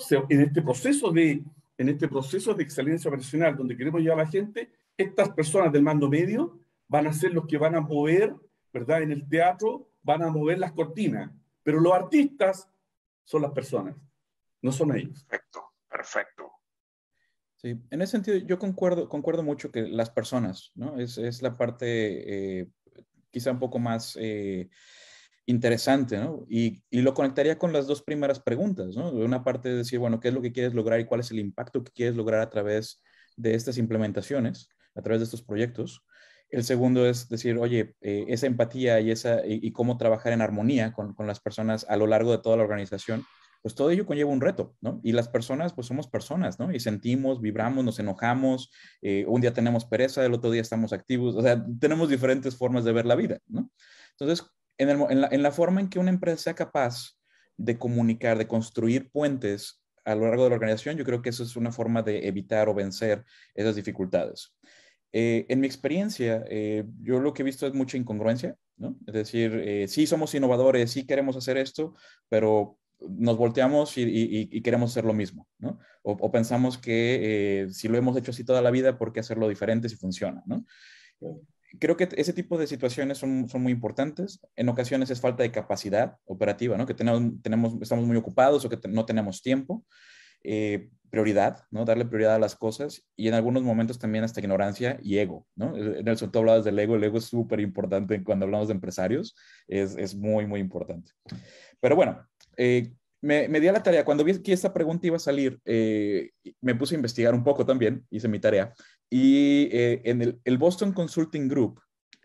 en este proceso de excelencia operacional donde queremos llevar a la gente, estas personas del mando medio van a ser los que van a mover, ¿verdad? En el teatro van a mover las cortinas, pero los artistas son las personas, no son ellos. Perfecto, perfecto. Sí, en ese sentido yo concuerdo mucho que las personas, ¿no? Es la parte quizá un poco más interesante, ¿no? Y lo conectaría con las dos primeras preguntas, ¿no? De una parte es decir, bueno, ¿qué es lo que quieres lograr y cuál es el impacto que quieres lograr a través de estas implementaciones, a través de estos proyectos? El segundo es decir, oye, esa empatía y cómo trabajar en armonía con las personas a lo largo de toda la organización, pues todo ello conlleva un reto, ¿no? Y las personas, pues somos personas, ¿no? Y sentimos, vibramos, nos enojamos, un día tenemos pereza, el otro día estamos activos, o sea, tenemos diferentes formas de ver la vida, ¿no? Entonces, en la forma en que una empresa sea capaz de comunicar, de construir puentes a lo largo de la organización, yo creo que eso es una forma de evitar o vencer esas dificultades. En mi experiencia, yo lo que he visto es mucha incongruencia, ¿no? Es decir, sí somos innovadores, sí queremos hacer esto, pero nos volteamos y queremos hacer lo mismo, ¿no? O pensamos que si lo hemos hecho así toda la vida, ¿por qué hacerlo diferente si funciona, ¿no? Creo que ese tipo de situaciones son muy importantes. En ocasiones es falta de capacidad operativa, ¿no? Que estamos muy ocupados o que no tenemos tiempo. Prioridad, ¿no? Darle prioridad a las cosas y en algunos momentos también hasta ignorancia y ego, ¿no? Nelson, tú hablabas del ego, el ego es súper importante cuando hablamos de empresarios, es muy, muy importante. Pero bueno, me di a la tarea, cuando vi que esta pregunta iba a salir, me puse a investigar un poco también, hice mi tarea, y en el Boston Consulting Group,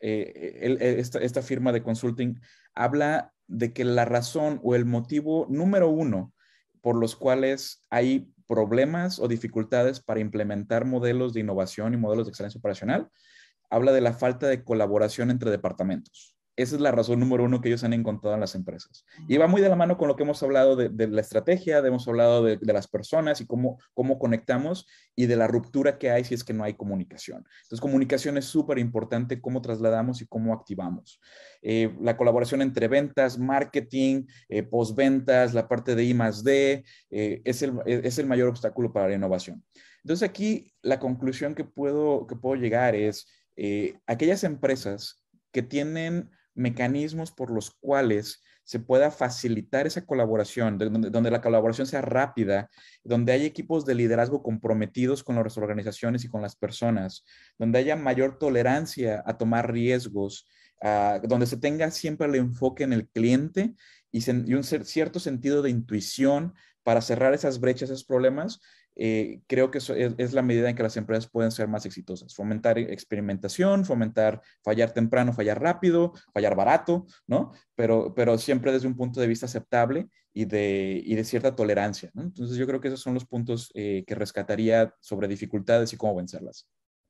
esta firma de consulting, habla de que la razón o el motivo número uno por los cuales hay problemas o dificultades para implementar modelos de innovación y modelos de excelencia operacional, habla de la falta de colaboración entre departamentos. Esa es la razón número uno que ellos han encontrado en las empresas. Y va muy de la mano con lo que hemos hablado de la estrategia, hemos hablado de las personas y cómo conectamos y de la ruptura que hay si es que no hay comunicación. Entonces, comunicación es súper importante, cómo trasladamos y cómo activamos. La colaboración entre ventas, marketing, postventas, la parte de I+D, es el mayor obstáculo para la innovación. Entonces, aquí la conclusión que puedo llegar es aquellas empresas que tienen mecanismos por los cuales se pueda facilitar esa colaboración, donde la colaboración sea rápida, donde hay equipos de liderazgo comprometidos con las organizaciones y con las personas, donde haya mayor tolerancia a tomar riesgos, donde se tenga siempre el enfoque en el cliente y un cierto sentido de intuición para cerrar esas brechas, esos problemas. Creo que eso es la medida en que las empresas pueden ser más exitosas. Fomentar experimentación, fomentar fallar temprano, fallar rápido, fallar barato, ¿no? Pero siempre desde un punto de vista aceptable y de cierta tolerancia, ¿no? Entonces yo creo que esos son los puntos que rescataría sobre dificultades y cómo vencerlas.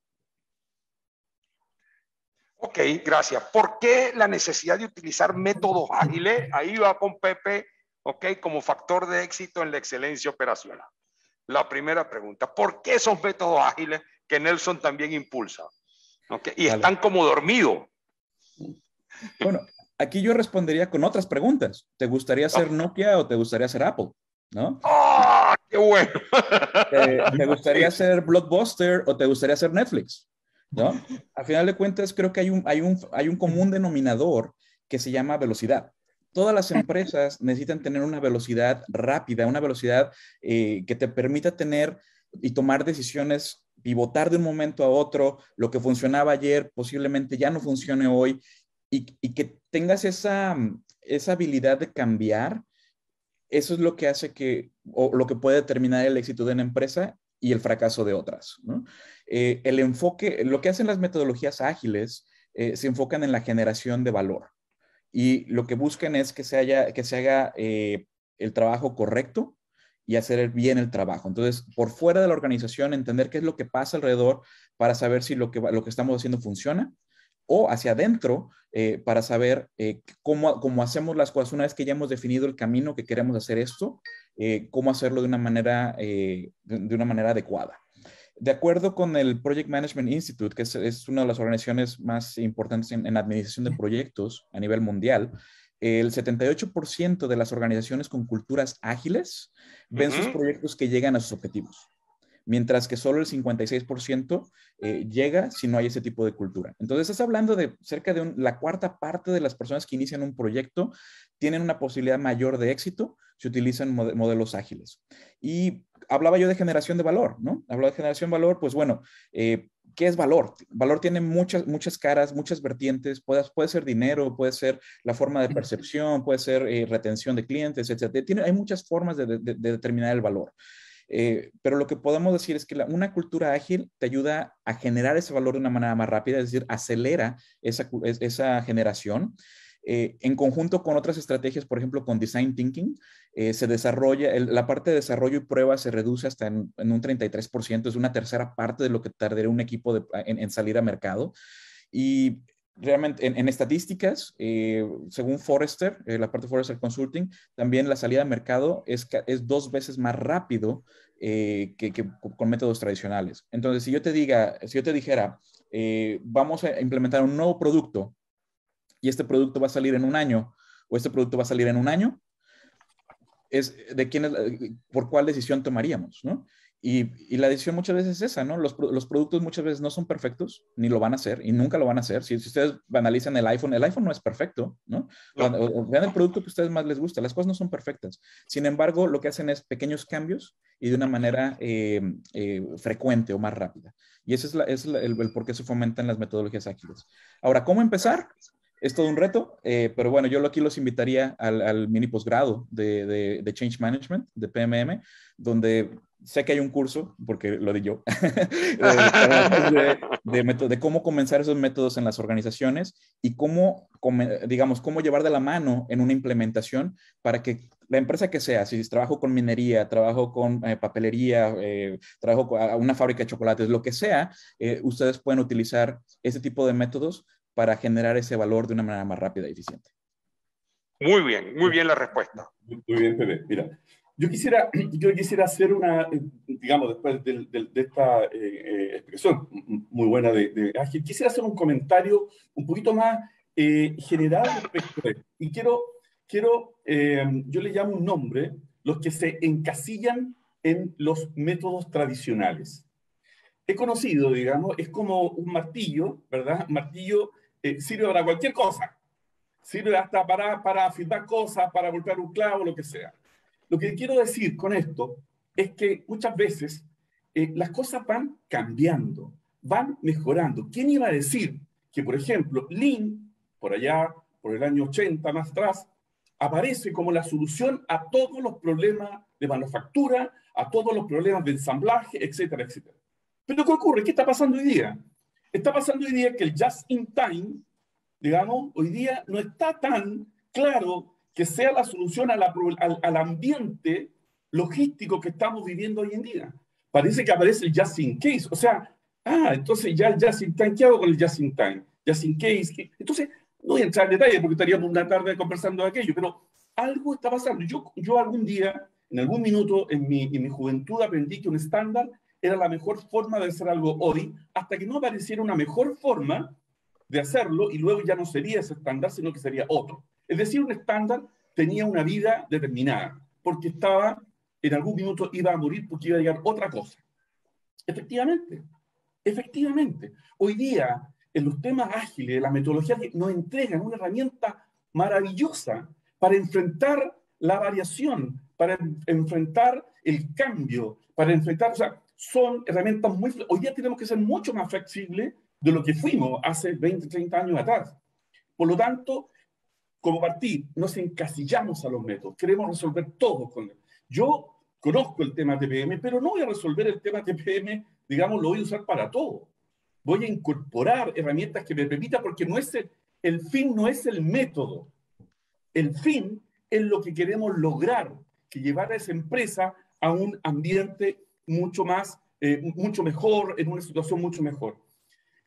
Ok, gracias. ¿Por qué la necesidad de utilizar métodos ágiles? Ahí va con Pepe, ok, como factor de éxito en la excelencia operacional. La primera pregunta, ¿por qué esos métodos ágiles que Nelson también impulsa? ¿Okay? Y están como dormidos. Bueno, aquí yo respondería con otras preguntas. ¿Te gustaría ser Nokia o te gustaría ser Apple? ¿No? ¡Ah, qué bueno! ¿Te gustaría ser Blockbuster o te gustaría ser Netflix? ¿No? Al final de cuentas, creo que hay un común denominador que se llama velocidad. Todas las empresas necesitan tener una velocidad rápida, una velocidad que te permita tener y tomar decisiones, pivotar de un momento a otro. Lo que funcionaba ayer posiblemente ya no funcione hoy y que tengas esa habilidad de cambiar. Eso es lo que hace o lo que puede determinar el éxito de una empresa y el fracaso de otras, ¿no? El enfoque, lo que hacen las metodologías ágiles, se enfocan en la generación de valor. Y lo que buscan es que se haga el trabajo correcto y hacer bien el trabajo. Entonces, por fuera de la organización, entender qué es lo que pasa alrededor para saber si lo que estamos haciendo funciona. o hacia adentro para saber cómo hacemos las cosas una vez que ya hemos definido el camino que queremos hacer esto, cómo hacerlo de una manera adecuada. De acuerdo con el Project Management Institute, que es una de las organizaciones más importantes en administración de proyectos a nivel mundial, el 78% de las organizaciones con culturas ágiles ven sus proyectos que llegan a sus objetivos, mientras que solo el 56% llega si no hay ese tipo de cultura. Entonces, estás hablando de cerca de la cuarta parte de las personas que inician un proyecto tienen una posibilidad mayor de éxito si utilizan modelos ágiles. Y hablaba yo de generación de valor, ¿no? Hablaba de generación de valor, pues bueno, ¿qué es valor? Valor tiene muchas caras, muchas vertientes. Puede ser dinero, puede ser la forma de percepción, puede ser retención de clientes, etc. Hay muchas formas de determinar el valor. Pero lo que podemos decir es que una cultura ágil te ayuda a generar ese valor de una manera más rápida, es decir, acelera esa generación. En conjunto con otras estrategias, por ejemplo, con Design Thinking, se desarrolla, la parte de desarrollo y prueba se reduce hasta en un 33%, es una tercera parte de lo que tardaría un equipo en salir a mercado. Y realmente en estadísticas, según Forrester, la parte de Forrester Consulting, también la salida a mercado es 2 veces más rápido que con métodos tradicionales. Entonces, si yo te dijera, vamos a implementar un nuevo producto y este producto va a salir en un año, o este producto va a salir en un año, ¿por cuál decisión tomaríamos, ¿no? Y la decisión muchas veces es esa, ¿no? Los productos muchas veces no son perfectos, ni lo van a hacer, y nunca lo van a hacer. Si ustedes analizan el iPhone no es perfecto, ¿no? Vean el producto que a ustedes más les gusta, las cosas no son perfectas. Sin embargo, lo que hacen es pequeños cambios y de una manera frecuente o más rápida. Y ese es el por qué se fomentan las metodologías ágiles. Ahora, ¿cómo empezar? Es todo un reto, pero bueno, yo aquí los invitaría al mini posgrado de Change Management, de PMM, donde sé que hay un curso, porque lo di yo, de cómo comenzar esos métodos en las organizaciones y cómo llevar de la mano en una implementación para que la empresa que sea, si trabajo con minería, trabajo con papelería, trabajo con una fábrica de chocolates, lo que sea, ustedes pueden utilizar ese tipo de métodos para generar ese valor de una manera más rápida y eficiente. Muy bien la respuesta. Muy bien, Pepe. Mira, yo quisiera hacer digamos, después de esta explicación muy buena de Ágil, quisiera hacer un comentario un poquito más general respecto a esto. Y yo le llamo un nombre, los que se encasillan en los métodos tradicionales. He conocido, digamos, es como un martillo, ¿verdad? Un martillo sirve para cualquier cosa. Sirve hasta para afirmar cosas, para golpear un clavo, lo que sea. Lo que quiero decir con esto es que muchas veces las cosas van cambiando, van mejorando. ¿Quién iba a decir que, por ejemplo, Lean, por allá, por el año 80 más atrás, aparece como la solución a todos los problemas de manufactura, a todos los problemas de ensamblaje, etcétera, etcétera? Pero ¿qué ocurre? ¿Qué está pasando hoy día? Está pasando hoy día que el just in time, digamos, hoy día no está tan claro que sea la solución al ambiente logístico que estamos viviendo hoy en día. Parece que aparece el just in case. O sea, entonces ya el just in time, ¿qué hago con el just in time? Just in case. Entonces, no voy a entrar en detalle porque estaríamos una tarde conversando de aquello, pero algo está pasando. Yo algún día, en algún minuto, en mi juventud, aprendí que un estándar era la mejor forma de hacer algo hoy, hasta que no apareciera una mejor forma de hacerlo y luego ya no sería ese estándar, sino que sería otro. Es decir, un estándar tenía una vida determinada, porque en algún minuto iba a morir porque iba a llegar otra cosa. Efectivamente. Hoy día, en los temas ágiles, las metodologías nos entregan una herramienta maravillosa para enfrentar la variación, para enfrentar el cambio, para enfrentar, o sea, son herramientas hoy día tenemos que ser mucho más flexibles de lo que fuimos hace 20, 30 años atrás. Por lo tanto, como partido, nos encasillamos a los métodos, queremos resolver todo con él. Yo conozco el tema TPM, pero no voy a resolver el tema TPM, digamos, lo voy a usar para todo. Voy a incorporar herramientas que me permitan, porque el fin no es el método. El fin es lo que queremos lograr, que llevar a esa empresa a un ambiente mucho mejor, en una situación mucho mejor.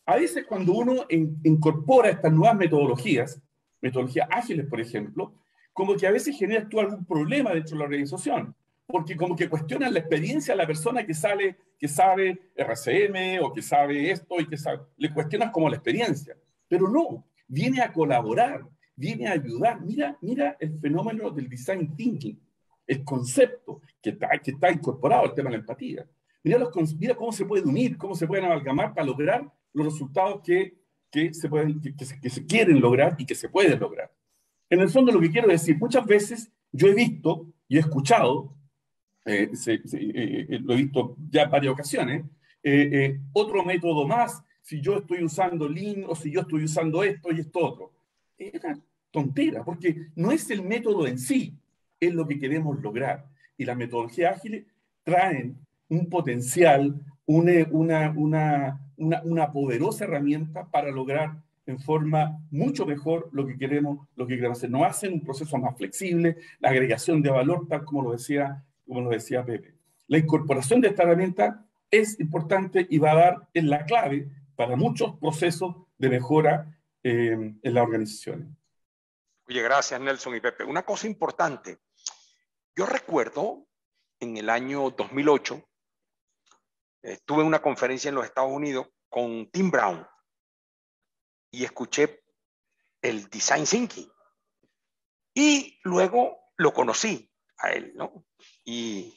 A veces cuando uno incorpora estas nuevas metodologías ágiles, por ejemplo, como que a veces genera tú algún problema dentro de la organización, porque como que cuestionan la experiencia de la persona que sabe RCM o que sabe esto y que sabe, le cuestionas como la experiencia, pero no, viene a colaborar, viene a ayudar. Mira el fenómeno del design thinking, el concepto que está incorporado al tema de la empatía. Mira cómo se puede unir, cómo se pueden amalgamar para lograr los resultados que se quieren lograr y que se pueden lograr. En el fondo, lo que quiero decir, muchas veces yo he visto y he escuchado, lo he visto ya en varias ocasiones, otro método más, si yo estoy usando Lean o si yo estoy usando esto y esto otro. Es una tontera, porque no es el método en sí, es lo que queremos lograr. Y las metodologías ágiles traen un potencial, una poderosa herramienta para lograr en forma mucho mejor lo que queremos hacer. Nos hacen un proceso más flexible, la agregación de valor, tal como lo decía Pepe. La incorporación de esta herramienta es importante y va a dar en la clave para muchos procesos de mejora en las organizaciones. Oye, gracias Nelson y Pepe. Una cosa importante. Yo recuerdo en el año 2008, estuve en una conferencia en los Estados Unidos con Tim Brown y escuché el Design Thinking. Y luego lo conocí a él, ¿no? Y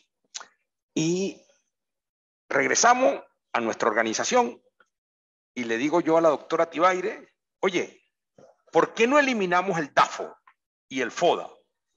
regresamos a nuestra organización y le digo yo a la doctora Tibaire, oye, ¿por qué no eliminamos el DAFO y el FODA?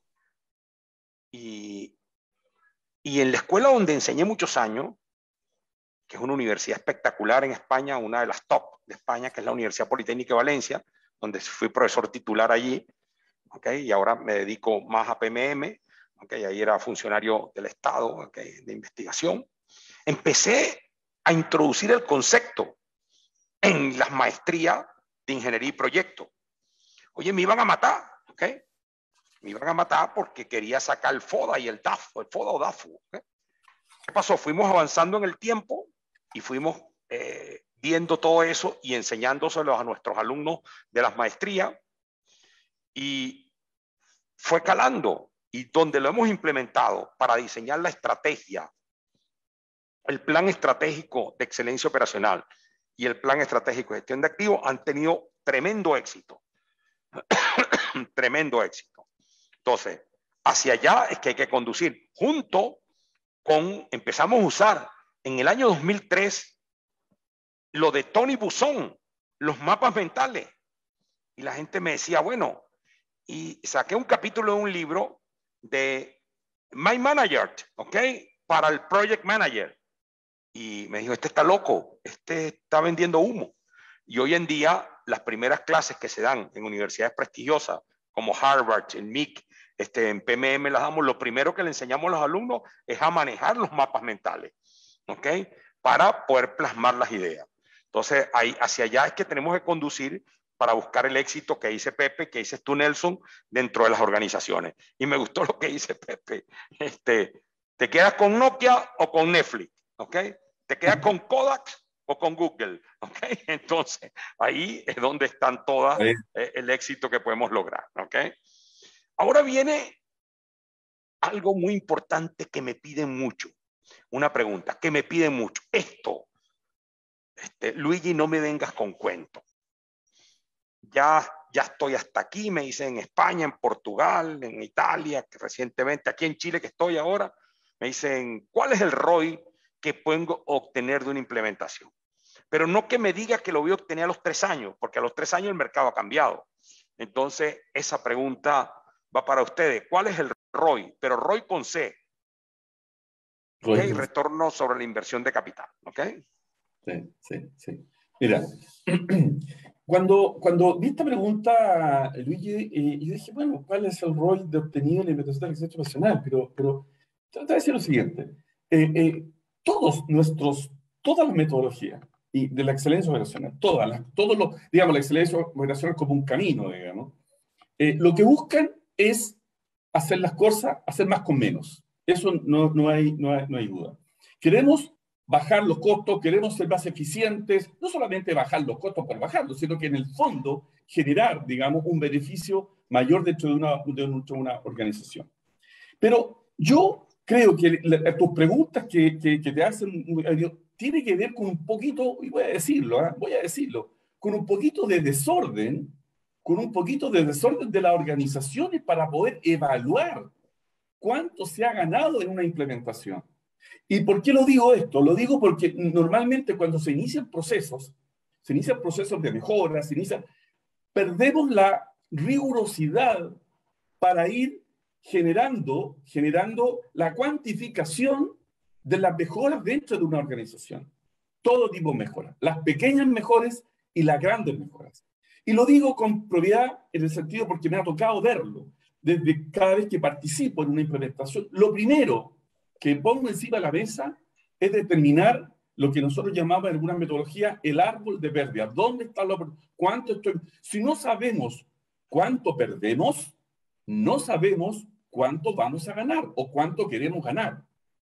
Y en la escuela donde enseñé muchos años, que es una universidad espectacular en España, una de las top de España, que es la Universidad Politécnica de Valencia, donde fui profesor titular allí, ¿okay? Y ahora me dedico más a PMM, ¿okay? Ahí era funcionario del Estado, ¿okay? De investigación. Empecé a introducir el concepto en las maestrías de ingeniería y proyecto. Oye, me iban a matar, ¿ok? Me iban a matar porque quería sacar el FODA y el DAFO, el FODA o DAFO. ¿Okay? ¿Qué pasó? Fuimos avanzando en el tiempo y fuimos viendo todo eso y enseñándoselo a nuestros alumnos de las maestrías y fue calando. Y donde lo hemos implementado para diseñar la estrategia, el plan estratégico de excelencia operacional y el plan estratégico de gestión de activos han tenido tremendo éxito. Tremendo éxito. Entonces, hacia allá es que hay que conducir. Junto con, empezamos a usar en el año 2003 lo de Tony Buzón, los mapas mentales. Y la gente me decía, bueno, y saqué un capítulo de un libro de My Manager, ¿ok? Para el Project Manager. Y me dijo, este está loco, este está vendiendo humo. Y hoy en día, las primeras clases que se dan en universidades prestigiosas, como Harvard, en MIC, en PMM las damos, lo primero que le enseñamos a los alumnos es a manejar los mapas mentales, ¿ok? Para poder plasmar las ideas. Entonces, ahí, hacia allá es que tenemos que conducir para buscar el éxito que dice Pepe, que dices tú, Nelson, dentro de las organizaciones. Y me gustó lo que dice Pepe. ¿Te quedas con Nokia o con Netflix? ¿Ok? ¿Te quedas con Kodak o con Google? ¿Ok? Entonces, ahí es donde están todas el éxito que podemos lograr. ¿Ok? Ahora viene algo muy importante que me piden mucho. Una pregunta que me piden mucho. Esto, Luigi, no me vengas con cuentos. Ya estoy hasta aquí, me dicen en España, en Portugal, en Italia, que recientemente aquí en Chile que estoy ahora, me dicen, ¿cuál es el ROI que puedo obtener de una implementación? Pero no que me diga que lo voy a obtener a los 3 años, porque a los 3 años el mercado ha cambiado. Entonces, esa pregunta va para ustedes. ¿Cuál es el ROI? Pero ROI con C. ¿Okay? Retorno sobre la inversión de capital. ¿Ok? Sí. Mira, cuando vi esta pregunta, Luigi, yo dije, bueno, ¿cuál es el ROI de obtenido en la implementación de la excelencia profesional? Pero te voy a decir lo siguiente. Todas las metodologías y de la excelencia operacional, digamos, la excelencia operacional como un camino, digamos, lo que buscan es hacer las cosas, hacer más con menos. Eso no hay duda. Queremos bajar los costos, queremos ser más eficientes, no solamente bajar los costos por bajarlos, sino que en el fondo generar, digamos, un beneficio mayor dentro de una organización. Pero yo creo que tus preguntas que te hacen tiene que ver con un poquito, y voy a decirlo, con un poquito de desorden, de las organizaciones para poder evaluar cuánto se ha ganado en una implementación. ¿Y por qué lo digo esto? Lo digo porque normalmente cuando se inician procesos de mejora, perdemos la rigurosidad para ir generando la cuantificación de las mejoras dentro de una organización. Todo tipo de mejoras, las pequeñas mejoras y las grandes mejoras. Y lo digo con propiedad en el sentido porque me ha tocado verlo. Desde cada vez que participo en una implementación, lo primero que pongo encima de la mesa es determinar lo que nosotros llamamos en alguna metodología el árbol de pérdida. ¿Dónde está cuánto estoy? Si no sabemos cuánto perdemos, no sabemos cuánto vamos a ganar o cuánto queremos ganar.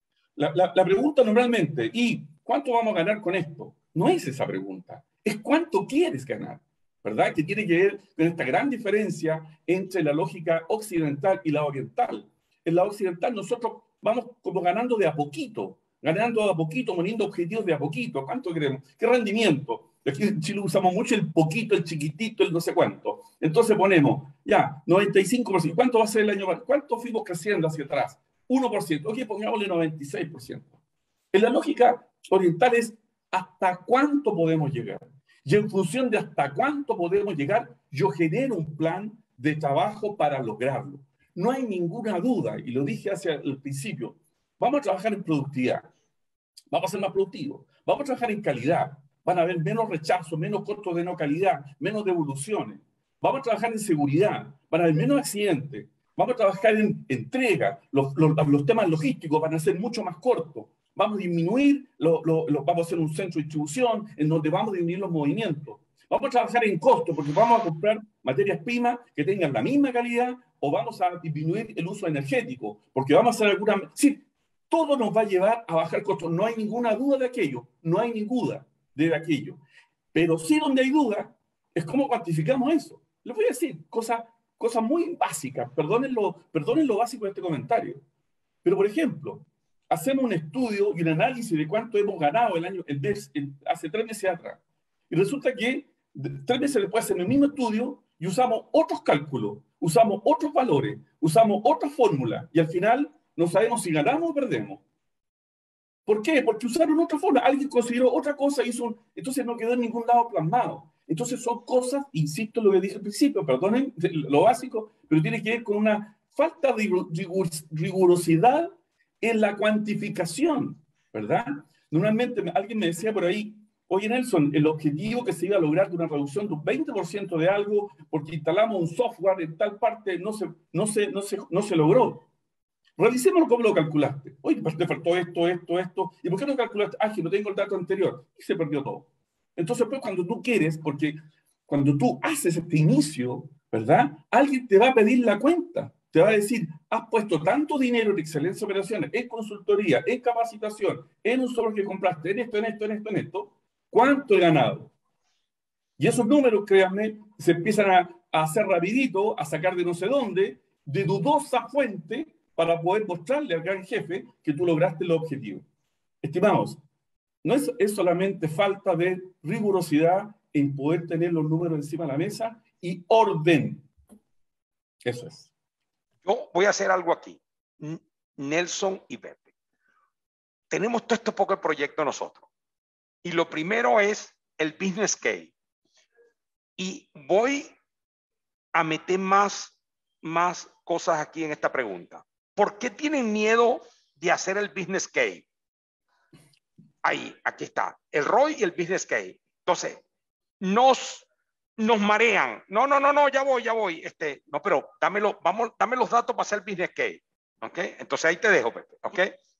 La pregunta normalmente, ¿y cuánto vamos a ganar con esto? No es esa pregunta, es cuánto quieres ganar, ¿verdad? Que tiene que ver con esta gran diferencia entre la lógica occidental y la oriental. En la occidental nosotros vamos como ganando de a poquito, poniendo objetivos de a poquito. ¿Cuánto queremos? ¿Qué rendimiento? Aquí en Chile usamos mucho el poquito, el chiquitito, el no sé cuánto. Entonces ponemos, ya, 95%. ¿Cuánto va a ser el año? ¿Cuánto fuimos creciendo hacia atrás? 1%. Ok, pongámosle 96%. En la lógica oriental es hasta cuánto podemos llegar. Y en función de hasta cuánto podemos llegar, yo genero un plan de trabajo para lograrlo. No hay ninguna duda, y lo dije hacia el principio, vamos a trabajar en productividad, vamos a ser más productivos, vamos a trabajar en calidad, van a haber menos rechazos, menos costos de no calidad, menos devoluciones, vamos a trabajar en seguridad, van a haber menos accidentes, vamos a trabajar en entrega, los temas logísticos van a ser mucho más cortos, vamos a disminuir, vamos a hacer un centro de distribución en donde vamos a disminuir los movimientos. Vamos a trabajar en costo porque vamos a comprar materias primas que tengan la misma calidad o vamos a disminuir el uso energético porque vamos a hacer alguna... Sí, todo nos va a llevar a bajar costos. No hay ninguna duda de aquello. No hay ninguna de aquello. Pero sí donde hay duda es cómo cuantificamos eso. Les voy a decir cosas muy básicas. Perdonen lo básico de este comentario. Pero, por ejemplo, hacemos un estudio y un análisis de cuánto hemos ganado hace 3 meses atrás. Y resulta que 3 meses después en el mismo estudio y usamos otros cálculos, usamos otros valores, usamos otras fórmulas y al final no sabemos si ganamos o perdemos. ¿Por qué? Porque usaron otra fórmula. Alguien consideró otra cosa y entonces no quedó en ningún lado plasmado. Entonces son cosas, insisto en lo que dije al principio, perdonen lo básico, pero tiene que ver con una falta de rigurosidad en la cuantificación, ¿verdad? Normalmente alguien me decía por ahí, oye Nelson, el objetivo que se iba a lograr de una reducción de un 20% de algo porque instalamos un software en tal parte no se logró. Revisémoslo cómo lo calculaste. Oye, te faltó esto. ¿Y por qué no calculaste? Ah, que no tengo el dato anterior. Y se perdió todo. Entonces, pues, cuando tú quieres, porque cuando tú haces este inicio, ¿verdad? Alguien te va a pedir la cuenta. Te va a decir, has puesto tanto dinero en excelencia de operaciones, en consultoría, en capacitación, en un software que compraste, en esto. ¿Cuánto he ganado? Y esos números, créanme, se empiezan a hacer rapidito, a sacar de no sé dónde, de dudosa fuente, para poder mostrarle al gran jefe que tú lograste el objetivo. Estimados, no es solamente falta de rigurosidad en poder tener los números encima de la mesa y orden. Eso es. Yo voy a hacer algo aquí. Nelson y Pepe. Tenemos todo este poco proyecto nosotros. Y lo primero es el business case. Y voy a meter más cosas aquí en esta pregunta. ¿Por qué tienen miedo de hacer el business case? Ahí, aquí está, el ROI y el business case. Entonces, nos marean. No, ya voy. No, pero dame los datos para hacer el business case. ¿Ok? Entonces ahí te dejo, Pepe. ¿Ok?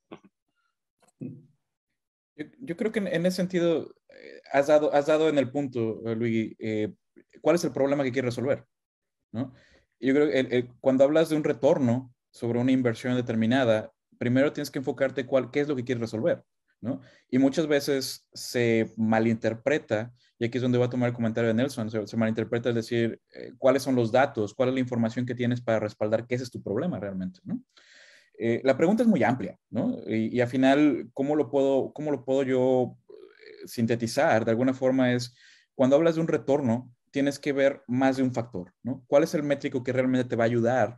Yo creo que en ese sentido has dado en el punto, Luigi, cuál es el problema que quieres resolver, ¿no? Yo creo que cuando hablas de un retorno sobre una inversión determinada, primero tienes que enfocarte qué es lo que quieres resolver, ¿no? Y muchas veces se malinterpreta, y aquí es donde voy a tomar el comentario de Nelson, se malinterpreta, es decir, cuáles son los datos, cuál es la información que tienes para respaldar que ese es tu problema realmente, ¿no? La pregunta es muy amplia, ¿no? Y al final, ¿cómo lo puedo yo sintetizar? De alguna forma es, cuando hablas de un retorno, tienes que ver más de un factor, ¿no? ¿Cuál es el métrico que realmente te va a ayudar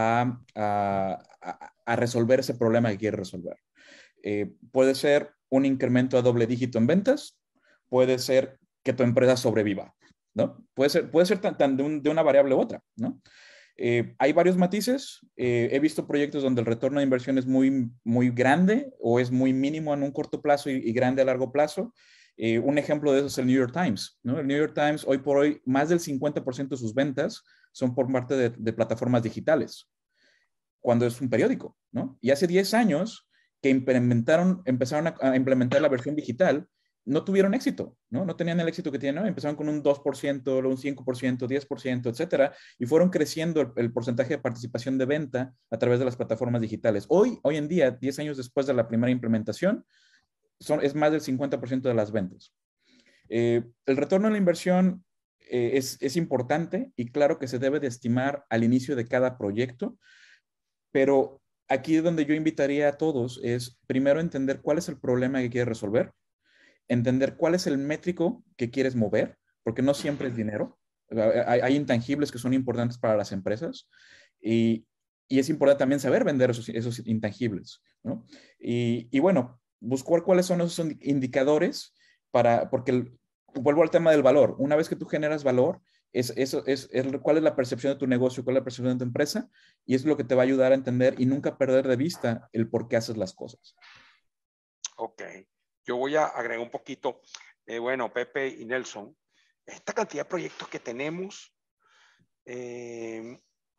a resolver ese problema que quieres resolver? Puede ser un incremento a doble dígito en ventas, puede ser que tu empresa sobreviva, ¿no? Puede ser de una variable u otra, ¿no? Hay varios matices. He visto proyectos donde el retorno de inversión es muy, muy grande o es muy mínimo en un corto plazo y grande a largo plazo. Un ejemplo de eso es el New York Times, ¿no? El New York Times, hoy por hoy, más del 50% de sus ventas son por parte de plataformas digitales, cuando es un periódico, ¿no? Y hace 10 años que empezaron a implementar la versión digital, no tuvieron éxito, ¿no? No tenían el éxito que tienen hoy. Empezaron con un 2%, luego un 5%, 10%, etcétera, y fueron creciendo el porcentaje de participación de venta a través de las plataformas digitales. Hoy en día, 10 años después de la primera implementación, es más del 50% de las ventas. El retorno a la inversión es importante y claro que se debe de estimar al inicio de cada proyecto, pero aquí es donde yo invitaría a todos es primero entender cuál es el problema que quieres resolver, entender cuál es el métrico que quieres mover, porque no siempre es dinero. Hay intangibles que son importantes para las empresas y es importante también saber vender esos intangibles, ¿no? Y bueno, buscar cuáles son esos indicadores porque vuelvo al tema del valor. Una vez que tú generas valor, cuál es la percepción de tu negocio, cuál es la percepción de tu empresa, y es lo que te va a ayudar a entender y nunca perder de vista el por qué haces las cosas. Ok, yo voy a agregar un poquito, bueno, Pepe y Nelson, esta cantidad de proyectos que tenemos, el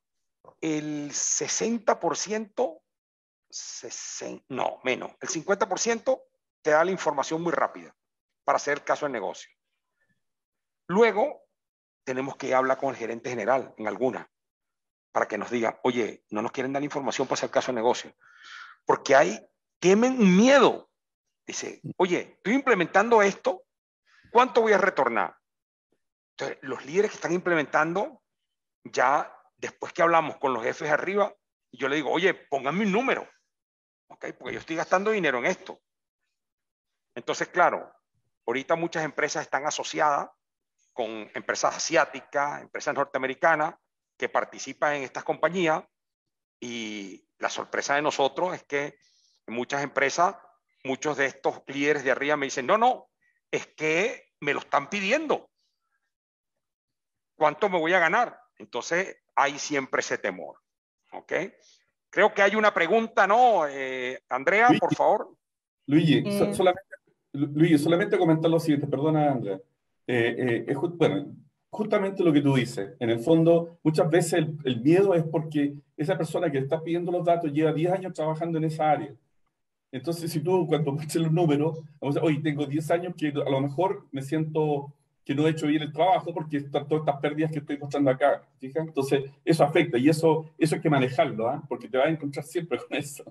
60%, no, menos, el 50% te da la información muy rápida para hacer caso de negocio. Luego, tenemos que hablar con el gerente general en alguna, para que nos diga, oye, no nos quieren dar información para hacer caso de negocio, porque temen un miedo. Dice, oye, estoy implementando esto, ¿cuánto voy a retornar? Entonces, los líderes que están implementando, ya después que hablamos con los jefes arriba, yo le digo, oye, pónganme un número, ¿okay? Porque yo estoy gastando dinero en esto. Entonces, claro, ahorita muchas empresas están asociadas con empresas asiáticas, empresas norteamericanas, que participan en estas compañías, y la sorpresa de nosotros es que en muchas empresas, muchos de estos líderes de arriba me dicen, no, es que me lo están pidiendo. ¿Cuánto me voy a ganar? Entonces, hay siempre ese temor. ¿Ok? Creo que hay una pregunta, ¿no? Andrea, Luigi, por favor. Luigi, solamente comentar lo siguiente, perdona, Andrea. Bueno, justamente lo que tú dices. En el fondo, muchas veces el miedo es porque esa persona que está pidiendo los datos lleva 10 años trabajando en esa área. Entonces, si tú, cuando muestres los números, vamos a decir, oye, tengo 10 años que a lo mejor me siento que no he hecho bien el trabajo porque están todas estas pérdidas que estoy mostrando acá. ¿Fijas? Entonces, eso afecta y eso hay que manejarlo, ¿eh? Porque te vas a encontrar siempre con eso.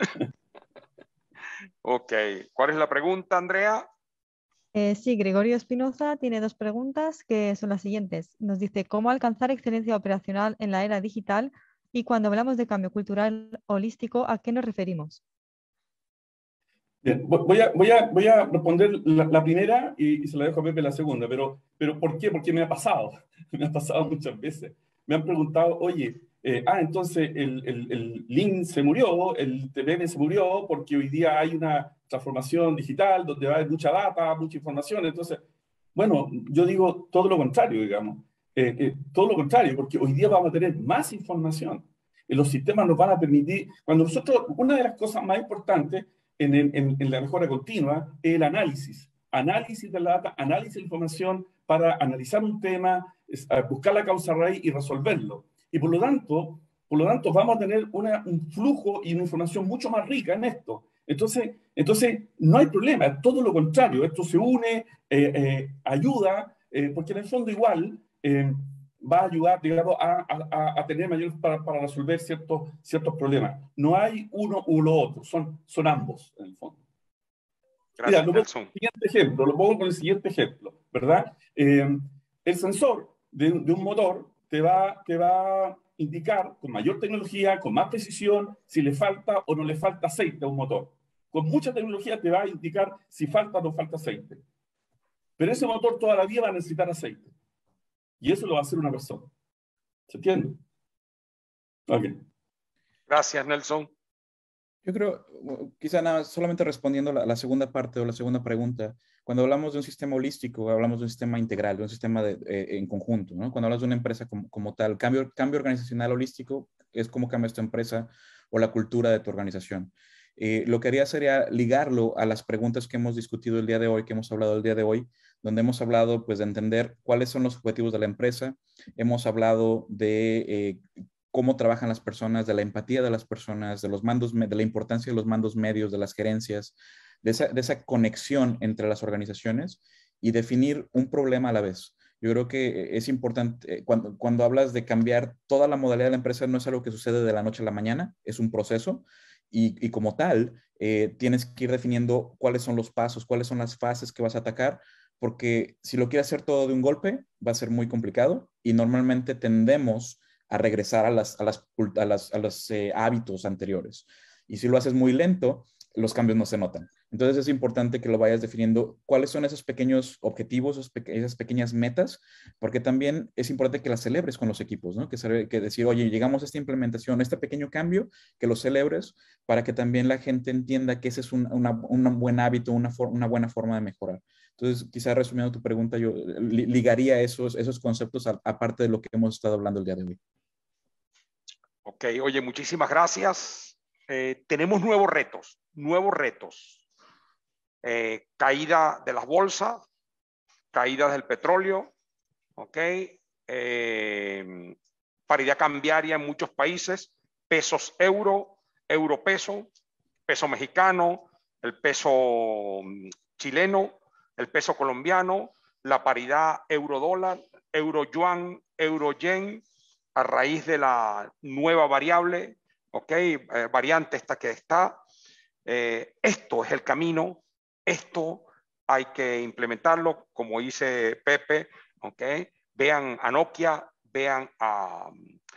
Ok. ¿Cuál es la pregunta, Andrea? Sí, Gregorio Espinoza tiene dos preguntas que son las siguientes. Nos dice, ¿cómo alcanzar excelencia operacional en la era digital? Y cuando hablamos de cambio cultural holístico, ¿a qué nos referimos? Bien, voy a responder la primera y se la dejo a Pepe la segunda, pero ¿por qué? Porque me ha pasado, me ha pasado muchas veces. Me han preguntado, oye, entonces el Lean se murió, el TPM se murió porque hoy día hay una transformación digital donde va a haber mucha data, mucha información. Entonces, bueno, yo digo todo lo contrario, digamos. Todo lo contrario, porque hoy día vamos a tener más información. Los sistemas nos van a permitir, cuando nosotros, una de las cosas más importantes en la mejora continua es el análisis. Análisis de la data, análisis de información para analizar un tema, buscar la causa raíz y resolverlo. Y por lo tanto vamos a tener un flujo y una información mucho más rica en esto. Entonces no hay problema, todo lo contrario, esto se une, ayuda, porque en el fondo igual va a ayudar, digamos, a tener mayor para resolver ciertos problemas. No hay uno u lo otro, son ambos, en el fondo. Gracias, Mira, Nelson. lo pongo con el siguiente ejemplo, ¿verdad? El sensor de un motor te va a indicar con mayor tecnología, con más precisión, si le falta o no le falta aceite a un motor. Con mucha tecnología te va a indicar si falta o no falta aceite. Pero ese motor toda la vida va a necesitar aceite. Y eso lo va a hacer una persona. ¿Se entiende? Ok. Gracias, Nelson. Yo creo, quizá nada, solamente respondiendo la segunda parte o la segunda pregunta, cuando hablamos de un sistema holístico, hablamos de un sistema integral, de un sistema en conjunto, ¿no? Cuando hablas de una empresa como tal, cambio organizacional holístico es cómo cambias tu empresa o la cultura de tu organización. Lo que haría sería ligarlo a las preguntas que hemos discutido el día de hoy, que hemos hablado el día de hoy, donde hemos hablado pues de entender cuáles son los objetivos de la empresa, hemos hablado de cómo trabajan las personas, de la empatía de las personas, de los mandos, de la importancia de los mandos medios, de las gerencias, de esa conexión entre las organizaciones y definir un problema a la vez. Yo creo que es importante, cuando hablas de cambiar toda la modalidad de la empresa, no es algo que sucede de la noche a la mañana, es un proceso y como tal, tienes que ir definiendo cuáles son los pasos, cuáles son las fases que vas a atacar, porque si lo quieres hacer todo de un golpe, va a ser muy complicado y normalmente tendemos a regresar a los hábitos anteriores. Y si lo haces muy lento, los cambios no se notan. Entonces es importante que lo vayas definiendo cuáles son esos pequeños objetivos, esas pequeñas metas, porque también es importante que las celebres con los equipos, ¿no? Que decir, oye, llegamos a esta implementación, a este pequeño cambio, que lo celebres para que también la gente entienda que ese es un buen hábito, una buena forma de mejorar. Entonces, quizá resumiendo tu pregunta, yo ligaría esos conceptos aparte de lo que hemos estado hablando el día de hoy. Ok, oye, muchísimas gracias. Tenemos nuevos retos. Caída de las bolsas, caída del petróleo, ok. Paridad cambiaria en muchos países, pesos euro, euro peso, peso mexicano, el peso chileno, el peso colombiano, la paridad euro dólar, euro yuan, euro yen, a raíz de la nueva variable, ok, variante esta que está. Esto es el camino, esto hay que implementarlo, como dice Pepe, ok. Vean a Nokia, vean a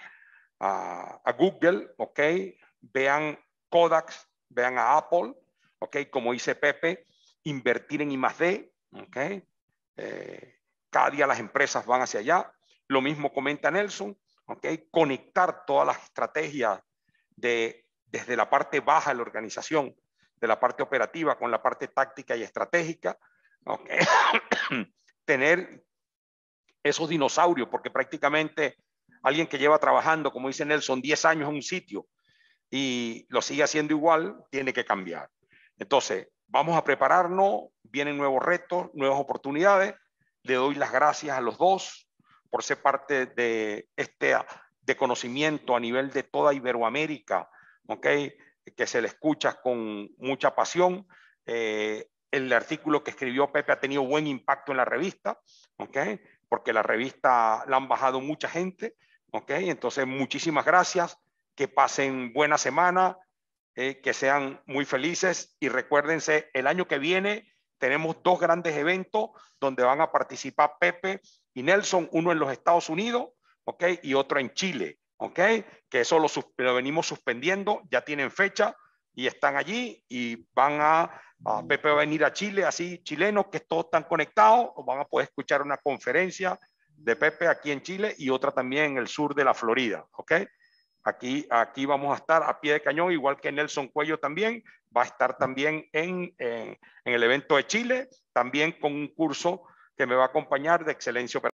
Google, ok. Vean Kodak, vean a Apple, ok. Como dice Pepe, invertir en I+D, ok. Cada día las empresas van hacia allá. Lo mismo comenta Nelson, ok. Conectar todas las estrategias desde la parte baja de la organización, de la parte operativa con la parte táctica y estratégica, okay. Tener esos dinosaurios, porque prácticamente alguien que lleva trabajando, como dice Nelson, 10 años en un sitio y lo sigue haciendo igual, tiene que cambiar. Entonces, vamos a prepararnos, vienen nuevos retos, nuevas oportunidades. Le doy las gracias a los dos por ser parte de de conocimiento a nivel de toda Iberoamérica, ¿ok? Que se le escucha con mucha pasión. El artículo que escribió Pepe ha tenido buen impacto en la revista, ¿ok? Porque la revista la han bajado mucha gente, ¿ok? Entonces, muchísimas gracias, que pasen buena semana, que sean muy felices y recuérdense, el año que viene tenemos 2 grandes eventos donde van a participar Pepe y Nelson, uno en los Estados Unidos, ¿ok? Y otro en Chile, ¿ok? Que eso lo venimos suspendiendo, ya tienen fecha y están allí y van Pepe va a venir a Chile, así chilenos que todos están conectados, van a poder escuchar una conferencia de Pepe aquí en Chile y otra también en el sur de la Florida, ¿ok? Aquí vamos a estar a pie de cañón, igual que Nelson Cuello también, va a estar también en el evento de Chile, también con un curso que me va a acompañar de excelencia operacional.